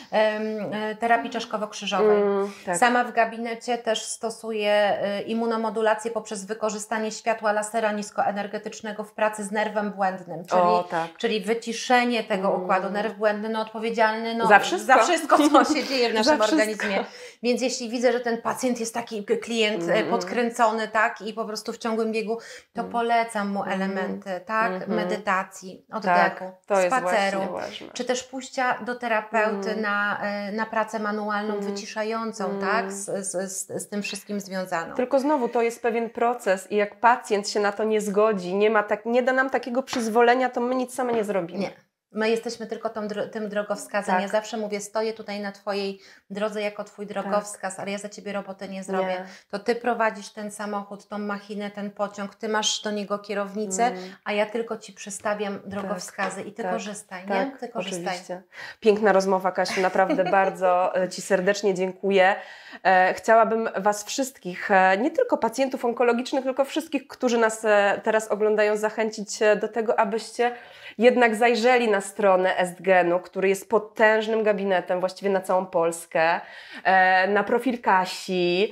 terapii czaszkowo-krzyżowej. Mm, tak. Sama w gabinecie też stosuję immunomodulację poprzez wykorzystanie światła lasera niskoenergetycznego w pracy z nerwem błędnym, czyli, o, tak. czyli wyciszenie tego mm. układu. Nerw błędny no, odpowiedzialny no, za, wszystko. za wszystko, co się dzieje w naszym organizmie. Więc jeśli widzę, że ten pacjent jest taki klient mm. podkręcony, tak, i po prostu w ciągłym biegu, to mm. polecam mu elementy, tak, mm-hmm. medytacji, oddechu, tak, spaceru, czy też pójścia do terapeuty mm. na na pracę manualną, mm. wyciszającą, mm. tak, z, z, z, z tym wszystkim związaną. Tylko znowu to jest pewien proces i jak pacjent się na to nie zgodzi, nie ma tak, nie da nam takiego przyzwolenia, to my nic same nie zrobimy. Nie. My jesteśmy tylko tą, tym drogowskazem. Tak. Ja zawsze mówię, stoję tutaj na Twojej drodze jako Twój drogowskaz, tak. ale ja za Ciebie roboty nie zrobię. Nie. To Ty prowadzisz ten samochód, tą machinę, ten pociąg, Ty masz do niego kierownicę, mm. a ja tylko Ci przestawiam drogowskazy tak. i Ty tak. korzystaj, tak. nie? Ty korzystaj. Oczywiście. Piękna rozmowa, Kasiu, naprawdę bardzo Ci serdecznie dziękuję. E, chciałabym Was wszystkich, e, nie tylko pacjentów onkologicznych, tylko wszystkich, którzy nas e, teraz oglądają, zachęcić do tego, abyście jednak zajrzeli na stronę Estgenu, który jest potężnym gabinetem właściwie na całą Polskę, e, na profil Kasi,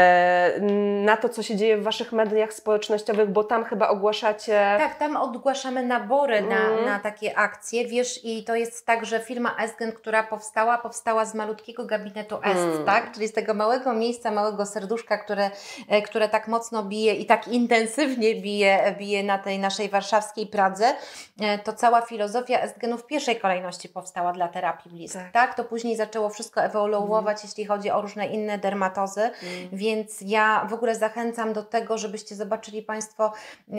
e, na to, co się dzieje w Waszych mediach społecznościowych, bo tam chyba ogłaszacie... Tak, tam ogłaszamy nabory mm. na, na takie akcje, wiesz, i to jest tak, że firma Estgen, która powstała, powstała z malutkiego gabinetu Est, mm. tak, czyli z tego małego miejsca, małego serduszka, które, które tak mocno bije i tak intensywnie bije, bije na tej naszej warszawskiej Pradze, to cała filozofia Estgenu w pierwszej kolejności powstała dla terapii blizn, tak. tak? To później zaczęło wszystko ewoluować, mm. jeśli chodzi o różne inne dermatozy, mm. więc ja w ogóle zachęcam do tego, żebyście zobaczyli Państwo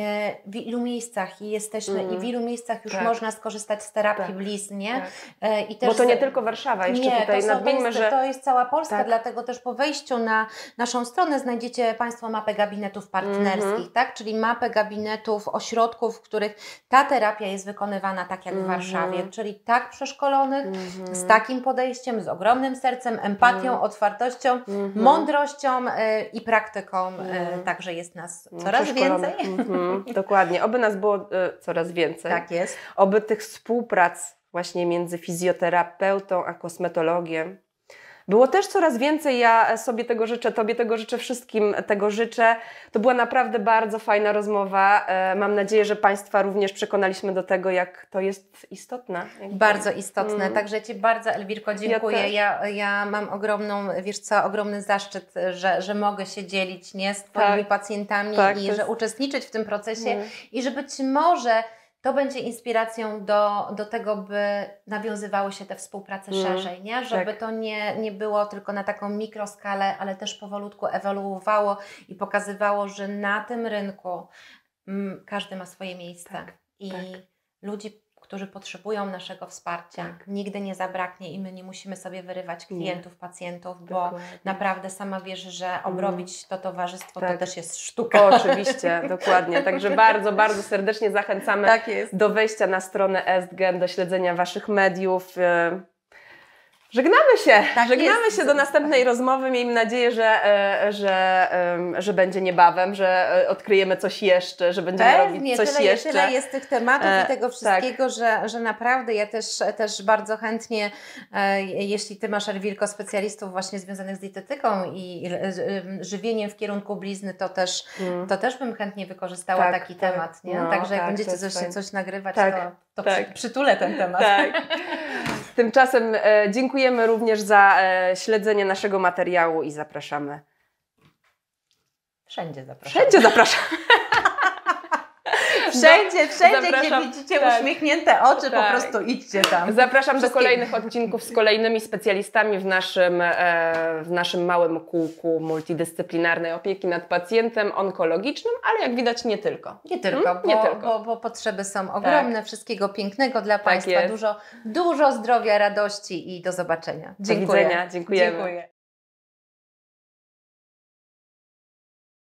w ilu miejscach jesteśmy mm. i w ilu miejscach już tak. można skorzystać z terapii tak. blizn, nie? Tak. I też bo to nie tylko Warszawa, jeszcze nie, tutaj to, są, nadmieńmy, to, jest, że... to jest cała Polska, tak. dlatego też po wejściu na naszą stronę znajdziecie Państwo mapę gabinetów partnerskich, mm-hmm. tak? Czyli mapę gabinetów, ośrodków, w których ta terapia jest wykonywana tak jak mm-hmm. w Warszawie, czyli tak przeszkolonych, mm-hmm. z takim podejściem, z ogromnym sercem, empatią, mm-hmm. otwartością, mm-hmm. mądrością y, i praktyką, mm-hmm. y, także jest nas coraz więcej. Mm-hmm. Dokładnie, oby nas było y, coraz więcej. Tak jest. Oby tych współprac właśnie między fizjoterapeutą a kosmetologiem było też coraz więcej. Ja sobie tego życzę, Tobie tego życzę, wszystkim tego życzę. To była naprawdę bardzo fajna rozmowa. Mam nadzieję, że Państwa również przekonaliśmy do tego, jak to jest istotne. Jakby. Bardzo istotne. Mm. Także Ci bardzo, Elwirko, dziękuję. Ja, ja, ja mam ogromną, wiesz co, ogromny zaszczyt, że, że mogę się dzielić nie, z Twoimi tak. pacjentami tak, i jest... że uczestniczyć w tym procesie mm. i że być może to będzie inspiracją do, do tego, by nawiązywały się te współprace mm, szerzej, nie? Żeby tak. to nie, nie było tylko na taką mikroskalę, ale też powolutku ewoluowało i pokazywało, że na tym rynku mm, każdy ma swoje miejsce tak, i tak. ludzi, którzy potrzebują naszego wsparcia, tak. nigdy nie zabraknie i my nie musimy sobie wyrywać klientów, nie. pacjentów, bo Dokładnie. naprawdę sama wiesz, że obrobić to towarzystwo tak. to też jest sztuka. Oczywiście, dokładnie. Także bardzo, bardzo serdecznie zachęcamy tak do wejścia na stronę Estgen, do śledzenia Waszych mediów. Żegnamy się, tak żegnamy jest. się do następnej rozmowy. Miejmy nadzieję, że, że, że będzie niebawem, że odkryjemy coś jeszcze, że będziemy Pewnie, robić coś tyle, jeszcze. Tyle jest tych tematów e, i tego wszystkiego, tak. że, że naprawdę ja też, też bardzo chętnie, e, jeśli Ty masz, Elwirko, specjalistów właśnie związanych z dietetyką i żywieniem w kierunku blizny, to też, hmm. to też bym chętnie wykorzystała tak, taki tak. temat. Nie? No, Także jak tak, będziecie coś, coś nagrywać, tak, to, to tak. przy, przytulę ten temat. Tak. Tymczasem e, dziękujemy również za e, śledzenie naszego materiału i zapraszamy. Wszędzie zapraszamy. Wszędzie zapraszamy. Wszędzie, wszędzie, Zapraszam, gdzie widzicie tak. uśmiechnięte oczy, tak. po prostu idźcie tam. Zapraszam do kolejnych odcinków z kolejnymi specjalistami w naszym, e, w naszym małym kółku multidyscyplinarnej opieki nad pacjentem onkologicznym, ale jak widać nie tylko. Nie tylko, hmm? bo, nie tylko. Bo, bo potrzeby są ogromne, tak. wszystkiego pięknego dla tak Państwa, dużo, dużo zdrowia, radości i do zobaczenia. Dziękuję. Do widzenia, dziękujemy. Dziękuję.